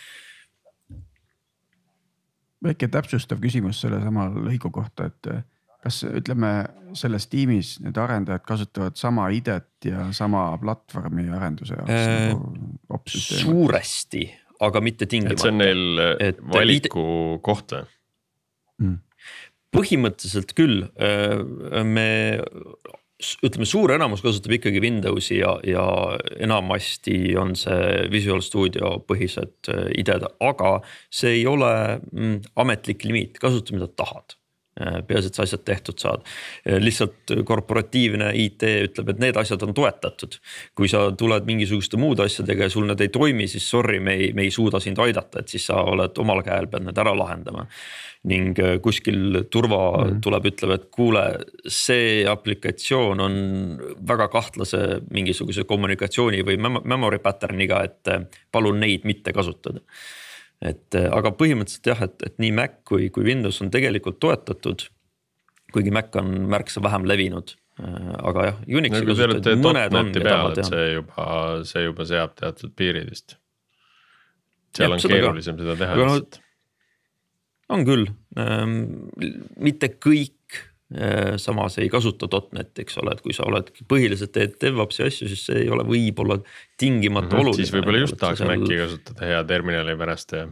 Väike täpsustav küsimus selle sama lõigu kohta, et kas ütleme selles tiimis need arendajad kasutavad sama IDET ja sama platvormi arenduse jaoks? Suuresti. Aga mitte tingimata. Et see on neil valiku kohta? Põhimõtteliselt küll. Me ütleme, suur enamus kasutab ikkagi Windowsi ja enamasti on see Visual Studio põhised ideed, aga see ei ole ametlik limiit, kasuta mida tahad. Peaasi, et sa asjad tehtud saad. Lihtsalt korporatiivne IT ütleb, et need asjad on toetatud. Kui sa tuled mingisuguste muud asjadega ja sul need ei toimi, siis sorry, me ei suuda sind aidata, et siis sa oled omal käel, pead need ära lahendama. Ning kuskil turva tuleb, ütleb, et kuule, see aplikatsioon on väga kahtlase mingisuguse kommunikatsiooni või memory pattern'iga, et palun neid mitte kasutada. Aga põhimõtteliselt jah, et nii Mac kui Windows on tegelikult toetatud, kuigi Mac on märksa vähem levinud, aga jah, Unixi kasutavad mõned on peal, see juba seab teatud piiridest. Seal on keerulisem seda teha. On küll, mitte kõik samas ei kasuta .NET, eks ole, et kui sa oled põhiliselt teed DevOpsi asju, siis see ei ole võib-olla tingimata oluline. Siis võib-olla just tahaks Maci kasutada hea terminali pärast ja...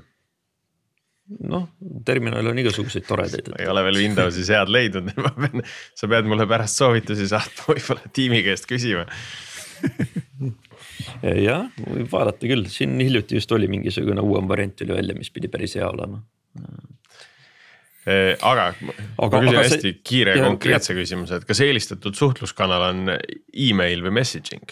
terminal on igasuguseid toredaid. Ma ei ole veel Windowsis head leidnud, sa pead mulle pärast soovitusi saatma võib-olla tiimi käest küsima. Jah, võib vaadata küll, siin hiljuti just oli mingisugune uuem variant üle välja, mis pidi päris hea olema. Aga ma küsin hästi kiire ja konkreetse küsimuse, et kas eelistatud suhtluskanal on email või messaging?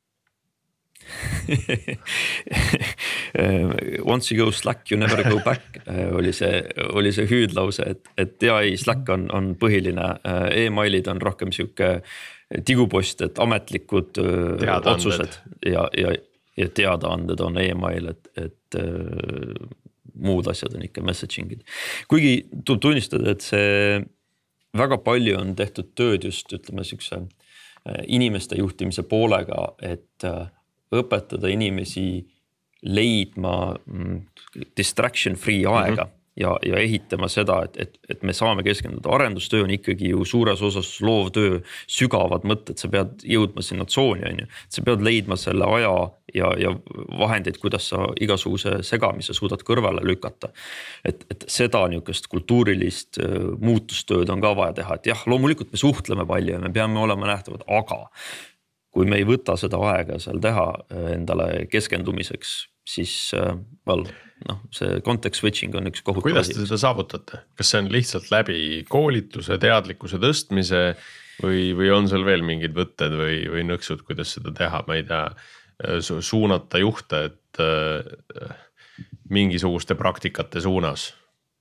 Once you go Slack, you never go back oli see hüüdlause, et Slack on põhiline, e-mailid on rohkem siuke tigupost, et ametlikud otsused ja teadaanded on e-mail, et muud asjad on ikka messagingid. Kuigi tuleb tunnistada, et see väga palju on tehtud tööd just, ütleme, siukse inimeste juhtimise poolega, et õpetada inimesi leidma distraction free aega ja ehitama seda, et me saame keskenduda. Arendustöö on ikkagi ju suures osas loovtöö, sügavad mõtted, sa pead jõudma sinna tsooni, on ju. Sa pead leidma selle aja ja vahendeid, kuidas sa igasuguse segamise suudad kõrvale lükata. Et seda niisugust kultuurilist muutustööd on ka vaja teha, et jah, loomulikult me suhtleme palju ja me peame olema nähtavad, aga kui me ei võta seda aega seal teha endale keskendumiseks, siis see context switching on üks kohutav. Kuidas te seda saavutate? Kas see on lihtsalt läbi koolituse, teadlikkuse tõstmise või on seal veel mingid võtted või nõksud, kuidas seda teha? Ma ei tea, suunata juhte, et mingisuguste praktikate suunas.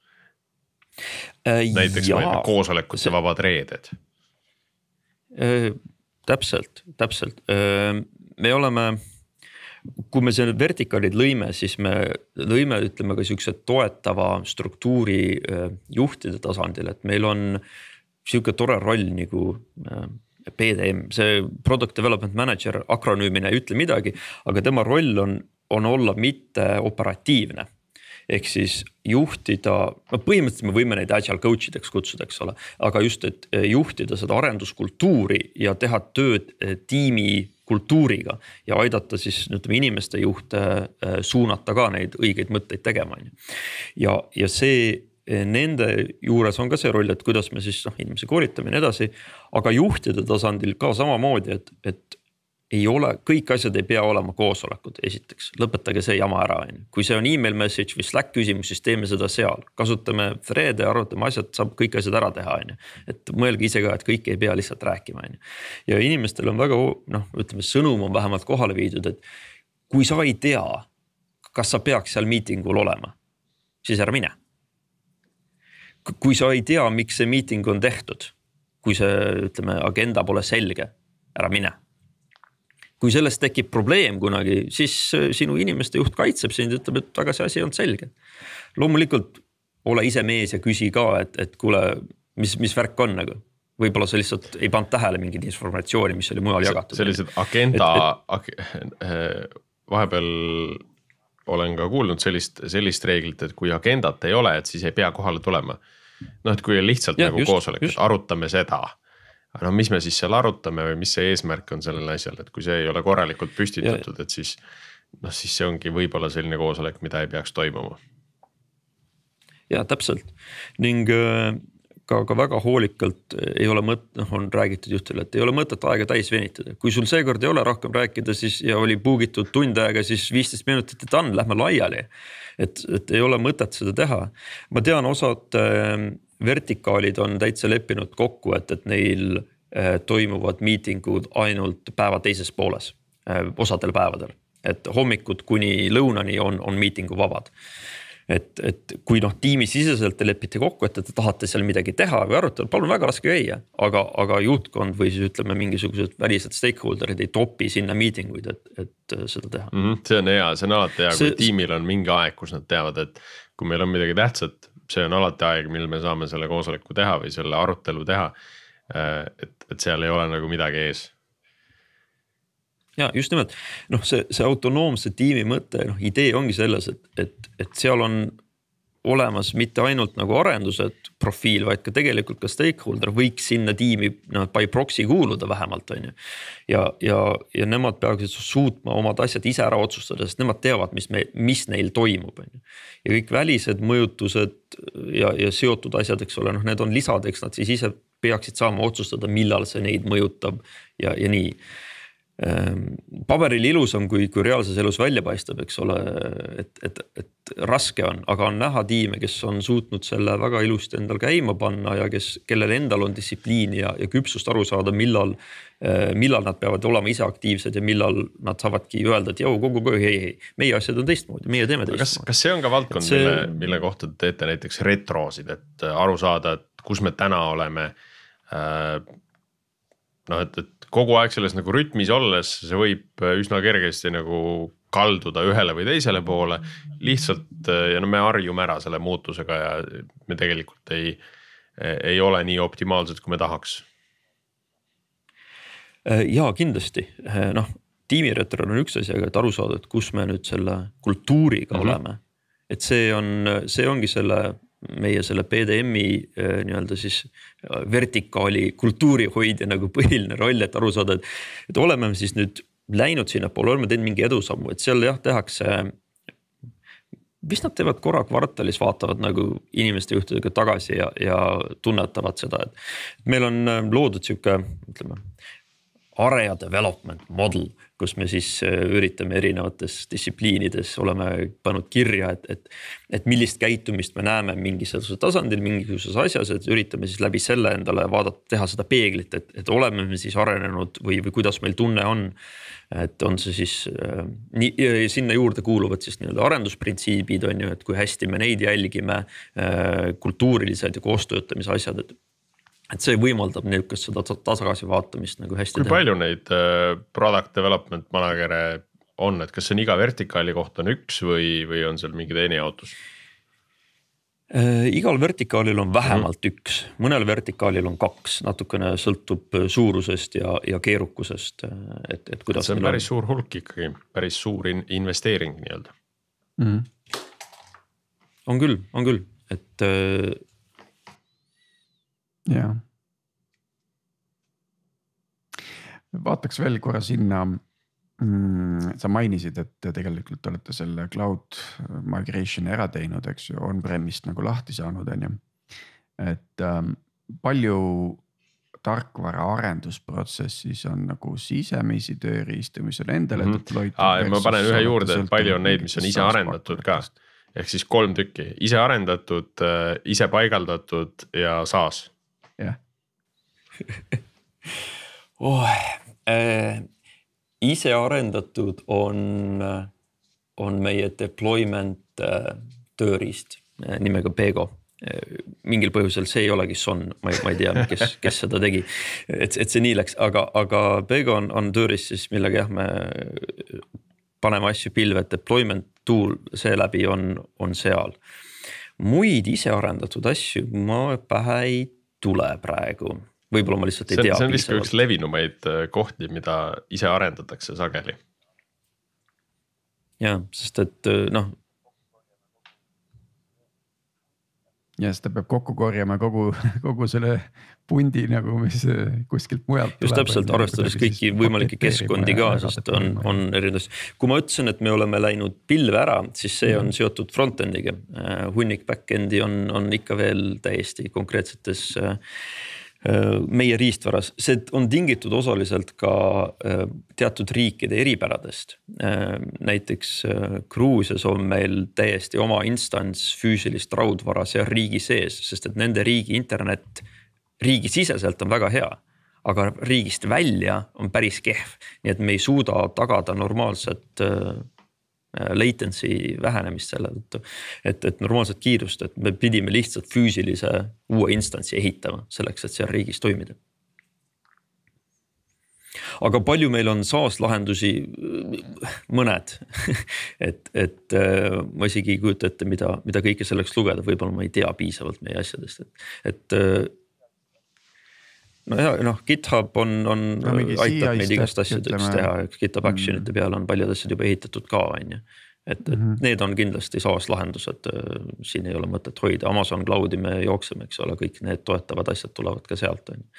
Näiteks koosolekute vabad reeded. Täpselt. Me oleme... Kui me selle vertikaalid lõime, siis me lõime, ütleme ka siukse toetava struktuuri juhtide tasandil, et meil on siuke tore roll nagu PDM, see Product Development Manager akronüümina ei ütle midagi, aga tema roll on olla mitte operatiivne. Ehk siis juhtida, põhimõtteliselt me võime neid agile coachideks kutsuda, eks ole, aga just, et juhtida seda arenduskultuuri ja teha tööd tiimi kultuuriga ja aidata siis inimeste juhte suunata ka neid õigeid mõtteid tegema. Ja see nende juures on ka see roll, et kuidas me siis inimesi koolitame ja edasi, aga juhtide tasandil ka samamoodi, et ei ole, kõik asjad ei pea olema koosolekud, esiteks, lõpetage see jama ära. Kui see on email message või Slack küsimus, siis teeme seda seal, kasutame thread'e, arutame asjad, saab kõik asjad ära teha. Et mõelge ise ka, et kõik ei pea lihtsalt rääkima. Ja inimestel on väga, ütleme, sõnum on vähemalt kohale viidud, et kui sa ei tea, kas sa peaks seal miitingul olema, siis ära mine. Kui sa ei tea, miks see miiting on tehtud, kui see, ütleme, agenda pole selge, ära mine. Kui sellest tekib probleem kunagi, siis sinu inimeste juht kaitseb sind, ütleb, et aga see asi on selge. Loomulikult ole ise mees ja küsi ka, et kuule, mis värk on nagu. Võib-olla sa lihtsalt ei pannud tähele mingit informatsiooni, mis oli mujal jagatud. Sellised agenda, vahepeal olen ka kuulnud sellist reeglit, et kui agendat ei ole, et siis ei pea kohale tulema. Et kui on lihtsalt nagu koosolek, et arutame seda. Mis me siis seal arutame või mis see eesmärk on sellel asjal, et kui see ei ole korralikult püstitatud, et siis see ongi võib-olla selline koosolek, mida ei peaks toimuma. Ja täpselt. Ning ka väga hoolikalt ei ole on räägitud juhtile, et ei ole mõtet aega täis venitada. Kui sul seekord ei ole rohkem rääkida siis, ja oli puugitud tund aega, siis 15 minutit, et lähme laiali. Et ei ole mõtet seda teha. Ma tean, osad vertikaalid on täitsa leppinud kokku, et neil toimuvad miitingud ainult päeva teises pooles, osadel päevadel. Et hommikud kuni lõunani on miitingu vabad. Et kui tiimi siseselt te lepite kokku, et te tahate seal midagi teha või arutada, palun väga raske käia, aga juhtkond või siis ütleme mingisugused välised stakeholderid ei topi sinna miitinguid, et seda teha. See on hea, see on alati hea, kui tiimil on mingi aeg, kus nad teavad, et kui meil on midagi tähtsat, see on alati aeg, mil me saame selle koosoleku teha või selle arutelu teha, et seal ei ole nagu midagi ees. Ja just nimelt, see autonoomse tiimi mõte, idee ongi selles, et seal on olemas mitte ainult nagu arendused profiil, vaid ka tegelikult ka stakeholder võiks sinna tiimi by proxy kuuluda vähemalt. On ju. Ja nemad peaksid suutma omad asjad ise ära otsustada, sest nemad teavad, mis neil toimub. On ju. Ja kõik välised mõjutused ja seotud asjad, eks ole, need on lisad, eks nad siis ise peaksid saama otsustada, millal see neid mõjutab ja nii. Paberil ilus on, kui reaalses elus välja paistab, eks ole, et raske on, aga on näha tiime, kes on suutnud selle väga ilusti endal käima panna ja kellel endal on distsipliini ja küpsust aru saada, millal nad peavad olema ise aktiivsed ja millal nad saavadki öelda, et kogu ei, meie asjad on teistmoodi, meie teeme teistmoodi. Kas see on ka valdkond, mille kohta te teete näiteks retrosid, et aru saada, et kus me täna oleme, et kogu aeg selles nagu rütmis olles see võib üsna kergesti nagu kalduda ühele või teisele poole lihtsalt ja me harjume ära selle muutusega ja me tegelikult ei ole nii optimaalsed, kui me tahaks. Ja kindlasti, tiimiretrol on üks asi, aga et aru saada, et kus me nüüd selle kultuuriga oleme. Et see ongi meie selle PDM-i nii-öelda siis vertikaali kultuurihoidja nagu põhiline roll, et aru saada, et oleme siis nüüd läinud sinna poole, oleme teinud mingi edusammu, et seal jah tehakse, mis nad teevad korra kvartalis, vaatavad nagu inimeste juhtidega tagasi ja tunnetavad seda, et meil on loodud siuke, ütleme, area development model, kus me siis üritame erinevates distsipliinides, oleme pannud kirja, et millist käitumist me näeme mingisugusel tasandil, mingisuguses asjas, et üritame siis läbi selle endale vaadata, teha seda peeglit, et oleme me siis arenenud või kuidas meil tunne on. Et on see siis, sinna juurde kuuluvad siis nii-öelda arendusprintsiibid on ju, et kui hästi me neid jälgime, kultuurilised ja koostöötamise asjad, et see võimaldab niisugust seda tasakasi vaatamist nagu hästi teha. Kui palju neid product development managere on, et kas see on iga vertikaali kohta on üks või on seal mingi teine jaotus? Igal vertikaalil on vähemalt üks, mõnel vertikaalil on 2, natukene sõltub suurusest ja keerukusest. Et kuidas see on päris suur hulk ikkagi, päris suur investeering nii-öelda. On küll, et jah. Vaataks veel korra sinna, sa mainisid, et tegelikult olete selle cloud migration ära teinud, eks ju, on-premise nagu lahti saanud, on ju. Et palju tarkvara arendusprotsessis on nagu sisemisi tööriistu, mis on endale deployed. Ma panen ühe juurde, et palju on neid, mis on ise arendatud ka. Ehk siis 3 tükki, ise arendatud, ise paigaldatud ja SaaS. Jah. Ise arendatud on meie deployment tööriist nimega Pego. Mingil põhjusel see ei olegi Son, ma ei tea, kes seda tegi, et see nii läks, aga Pego on tööriist siis, millega jah, me paneme asju pilve, et deployment tool seeläbi on seal. Muid ise arendatud asju ma pähe ei tule praegu. Võib-olla ma lihtsalt ei tea. See on vist üks levinumaid kohti, mida ise arendatakse sageli. Jah, sest et noh. Ja seda peab kokku korjama kogu selle pundi nagu, mis kuskilt mujalt tuleb. Just täpselt, arvestades kõiki võimalikke keskkondi ka, sest on erinevad. Kui ma ütlesin, et me oleme läinud pilve ära, siis see on seotud frontendiga. Hunnik backendi on ikka veel täiesti konkreetsetes meie riistvaras. See on tingitud osaliselt ka teatud riikide eripäradest. Näiteks Gruusias on meil täiesti oma instants füüsilist raudvara seal riigi sees, sest et nende riigi internet riigisiseselt on väga hea, aga riigist välja on päris kehv. Nii et me ei suuda tagada normaalset latency vähenemist selle, et normaalset kiirust, et me pidime lihtsalt füüsilise uue instantsi ehitama selleks, et seal riigis toimida. Aga palju meil on SaaS lahendusi, mõned, et ma isegi ei kujuta ette, mida kõike selleks lugeda, võib-olla ma ei tea piisavalt meie asjadest, et GitHub aitab meid igast asjadeks teha, GitHub Actionite peale on paljud asjad juba ehitatud ka, on ju. Et need on kindlasti SaaS lahendused, siin ei ole mõtet hoida. Amazon Cloudi me jookseme, eks ole, kõik need toetavad asjad tulevad ka sealt, on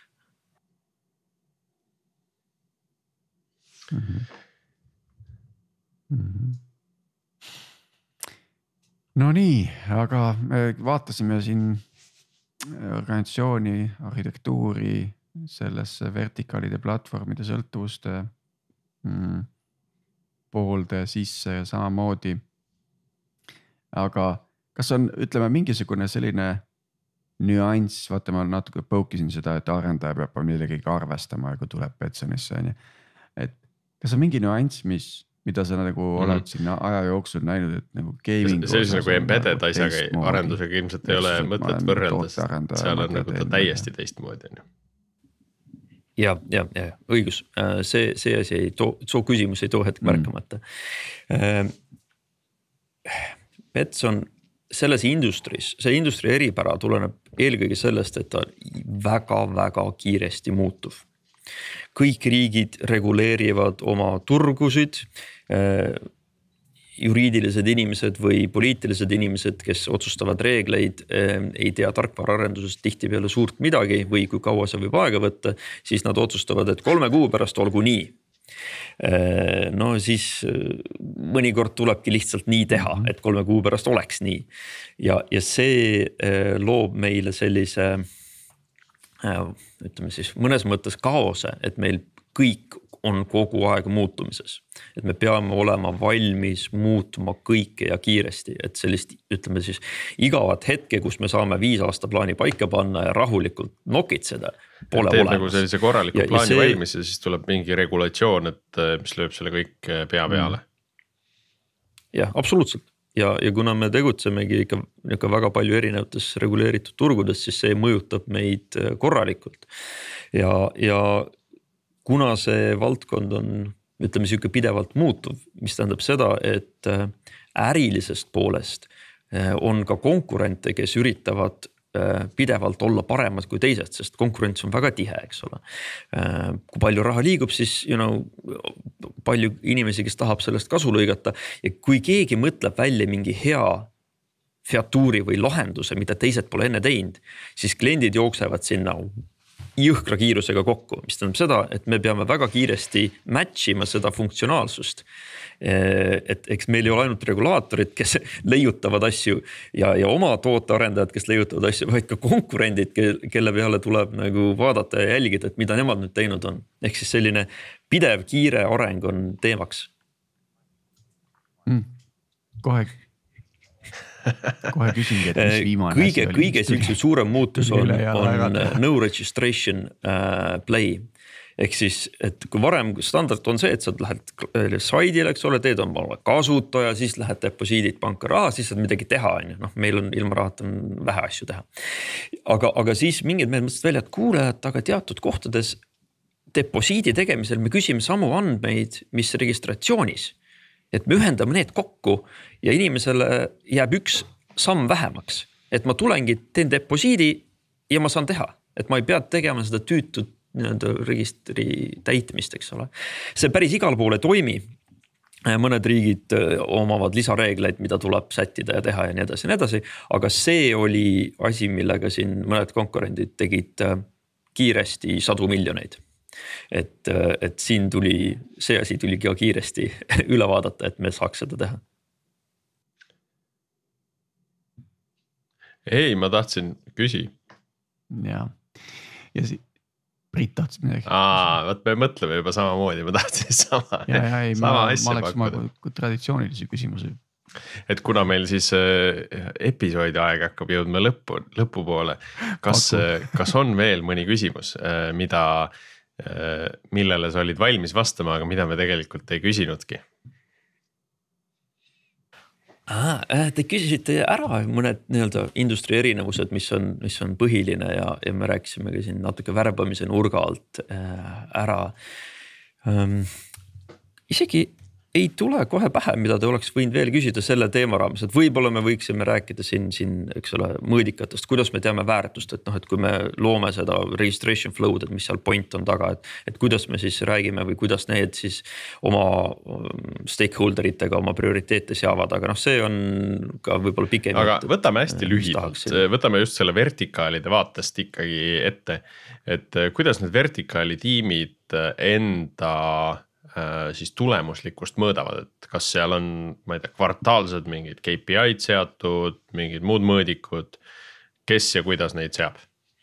ju. No nii, aga me vaatasime siin organisatsiooni, arhitektuuri, sellesse vertikaalide platvormide sõltuvuste poolde sisse ja samamoodi. Aga kas on, ütleme, mingisugune selline nüanss, vaata ma natuke põukisin seda, et arendaja peab millegagi arvestama, kui tuleb Betsonisse, on ju. Et kas on mingi nüanss, mida sa nagu oled sinna aja jooksul näinud, et nagu gaming. See on nagu embedded asjaga, arendusega ilmselt ei ole mõtet võrrelda, seal on nagu ta täiesti teistmoodi. Ja, õigus. See asi ei too, soo küsimus ei too hetk märkamata. Betson selles industris, see industri eripära tuleneb eelkõige sellest, et ta väga-väga kiiresti muutub. kõik riigid reguleerivad oma turgusid. Juriidilised inimesed või poliitilised inimesed, kes otsustavad reegleid, ei tea tarkvaraarendusest tihtipeale suurt midagi või kui kaua see võib aega võtta, siis nad otsustavad, et 3 kuu pärast olgu nii. No siis mõnikord tulebki lihtsalt nii teha, et 3 kuu pärast oleks nii. Ja see loob meile sellise, ütleme siis mõnes mõttes kaose, et meil kõik on kogu aeg muutumises. Et me peame olema valmis muutuma kõike ja kiiresti, et sellist, ütleme siis igavat hetke, kus me saame 5 aasta plaani paika panna ja rahulikult nokitseda, pole teeb olemas. Nagu sellise korraliku plaani valmis ja siis tuleb mingi regulatsioon, et mis lööb selle kõik pea peale. Jah, absoluutselt. Ja kuna me tegutsemegi ikka väga palju erinevates reguleeritud turgudes, siis see mõjutab meid korralikult. Ja kuna see valdkond on, ütleme siuke pidevalt muutuv, mis tähendab seda, et ärilisest poolest on ka konkurente, kes üritavad pidevalt olla paremad kui teised, sest konkurents on väga tihe, eks ole. Kui palju raha liigub, siis palju inimesi, kes tahab sellest kasu lõigata ja kui keegi mõtleb välja mingi hea featuuri või lahenduse, mida teised pole enne teinud, siis kliendid jooksevad sinna jõhkra kiirusega kokku, mis tähendab seda, et me peame väga kiiresti matchima seda funktsionaalsust. Et eks meil ei ole ainult regulaatorid, kes leiutavad asju ja oma tootearendajad, kes leiutavad asju, vaid ka konkurendid, kelle peale tuleb nagu vaadata ja jälgida, et mida nemad nüüd teinud on. Ehk siis selline pidev kiire areng on teemaks. Kohe küsingi, et mis viimane kõige suurem muutus on no registration play. Ehk siis, et kui varem standard on see, et sa lähed saidile, eks ole, teed omale kasutaja, siis lähed deposiidid panka raha, siis saad midagi teha. Meil on ilma rahata vähe asju teha. Aga siis mingid meil mõtlesid välja, et kuule, aga teatud kohtades deposiidi tegemisel me küsime samu andmeid, mis registratsioonis. Et me ühendame need kokku ja inimesele jääb üks samm vähemaks. Et ma tulengi, teen deposiidi ja ma saan teha. Et ma ei pea tegema seda tüütut registri täitmist, eks ole. See päris igal poole toimi. Mõned riigid omavad lisareegleid, mida tuleb sättida ja teha ja nii edasi ja nii edasi. Aga see oli asi, millega siin mõned konkurendid tegid kiiresti 100 miljoneid. Et siin see asi tuli ka kiiresti üle vaadata, et me saaks seda teha. Ei, ma tahtsin küsi. Ja Priit tahtsid midagi. Võt me mõtleme juba samamoodi, ma tahtsin sama. Ma oleks traditsioonilisi küsimusi. Et kuna meil siis episoodi aeg hakkab jõudma lõpu poole, kas on veel mõni küsimus, millele sa olid valmis vastama, aga mida me tegelikult ei küsinudki? Te küsisite ära mõned industri erinevused, mis on põhiline ja me rääkisime ka siin natuke värbamise nurga alt ära. Isegi ei tule kohe pähe, mida te oleks võinud veel küsida selle teema raames, et võib-olla me võiksime rääkida siin eks ole, mõõdikatest, kuidas me teame väärtust, et kui me loome seda registration flow'd, et mis seal point on taga, et kuidas me siis räägime või kuidas need siis oma stakeholderitega oma prioriteete seavad, aga see on ka võib-olla pikem. Aga võtame hästi lühidalt, võtame just selle vertikaalide vaatest ikkagi ette, et kuidas need vertikaali tiimid enda siis tulemuslikkust mõõdavad, et kas seal on, ma ei tea, kvartaalsed mingid KPI-d seatud, mingid muud mõõdikud, kes ja kuidas neid seab?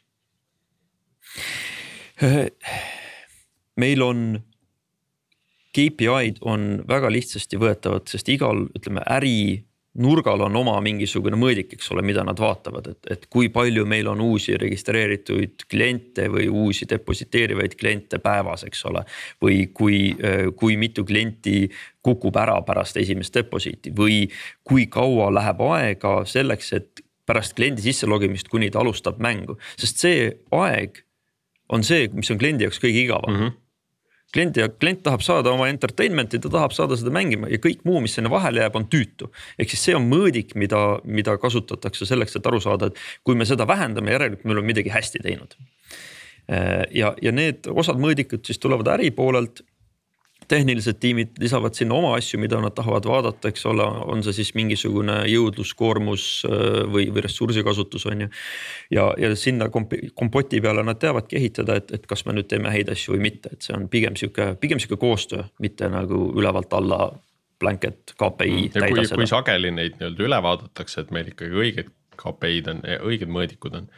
Meil on KPI-d on väga lihtsasti võetavad, sest igal, ütleme, nurgal on oma mingisugune mõõdik, eks ole, mida nad vaatavad, et kui palju meil on uusi registreeritud kliente või uusi depositeerivaid kliente päevas, eks ole, või kui mitu klienti kukub ära pärast esimest deposiiti või kui kaua läheb aega selleks, et pärast kliendi sisselogimist, kuni ta alustab mängu, sest see aeg on see, mis on kliendi jaoks kõige igavam. Klient tahab saada oma entertainmenti, ta tahab saada seda mängima ja kõik muu, mis sinna vahele jääb, on tüütu. Ehk siis see on mõõdik, mida kasutatakse selleks, et aru saada, et kui me seda vähendame, järelikult meil on midagi hästi teinud. ja need osad mõõdikud siis tulevad äri poolelt. Tehnilised tiimid lisavad sinna oma asju, mida nad tahavad vaadata, eks ole, on see siis mingisugune jõudlus, koormus või ressursikasutus on ju. Ja sinna kompoti peale nad teavadki ehitada, et kas me nüüd teeme häid asju või mitte, et see on pigem siuke koostöö, mitte nagu ülevalt alla blanket KPI täida seda. Kui sageli neid nii-öelda üle vaadatakse, et meil ikkagi õiged KPI-d on, õiged mõõdikud on?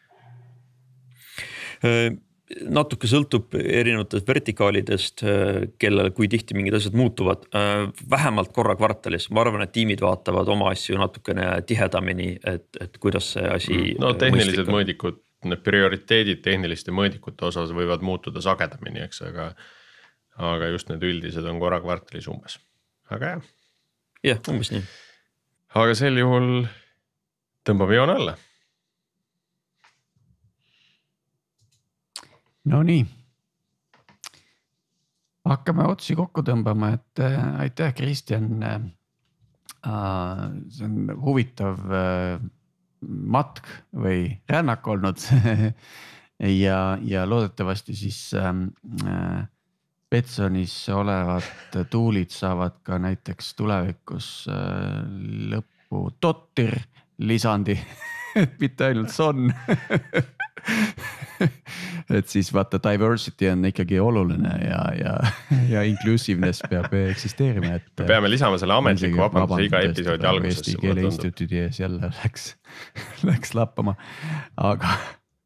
Natuke sõltub erinevatest vertikaalidest, kellel kui tihti mingid asjad muutuvad, vähemalt korra kvartalis. Ma arvan, et tiimid vaatavad oma asju natukene tihedamini, et kuidas see asi no tehnilised mõõdikud, need prioriteedid tehniliste mõõdikute osas võivad muutuda sagedamini, eks, aga just need üldised on korra kvartalis umbes. Aga jah. Jah, umbes nii. Aga sel juhul tõmbame joon alla. No nii, hakkame otsi kokku tõmbama, et aitäh, Kristjan. See on huvitav matk või rännak olnud ja loodetavasti siis Betsonis olevad tuulid saavad ka näiteks tulevikus lõppu Dotter lisandi, et mitte ainult Son. Et siis vaata diversity on ikkagi oluline ja inclusiveness peab eksisteerima. Me peame lisama selle ametliku vabanduse iga episoodi alguses. Eesti Keele Instituudi ees jälle läks lappama, aga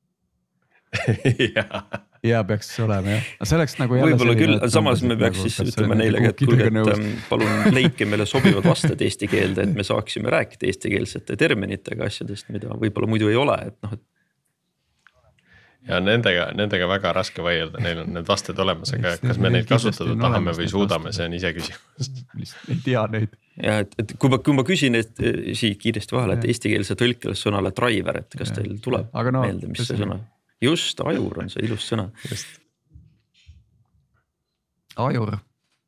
ja peaks olema jah. See oleks nagu jälle võib-olla küll, samas me peaks siis ütlema neile, et kuulge, et palun leidke meile sobivad vasted eesti keelde, et me saaksime rääkida eestikeelsete terminitega asjadest, mida võib-olla muidu ei ole, et noh, et ja nendega väga raske vaielda, neil on need vasted olemas, aga kas me neid kasutada tahame või suudame, see on ise küsimus. Ei tea neid. Ja, et kui ma küsin siit kiiresti vahele, et eestikeelse tõlkele sõnale driver, et kas teil tuleb meelde, mis see sõna? Just, ajur on see ilus sõna. Just. Ajur.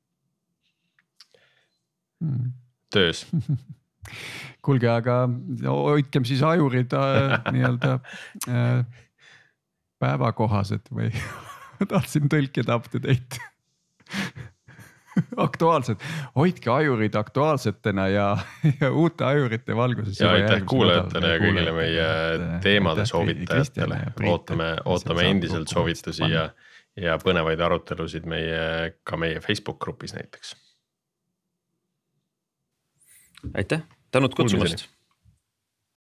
Töös. Kuulge, aga hoidkem siis ajurid nii-öelda päevakohased või tahtsin tõlkida up to date. Aktuaalsed, hoidke ajurid aktuaalsetena ja uute ajurite valguses. Ja aitäh kuulajatele ja kõigile meie teemade soovitajatele. Ootame endiselt soovitusi ja põnevaid arutelusid ka meie Facebook grupis näiteks. Aitäh, tänud kutsumast.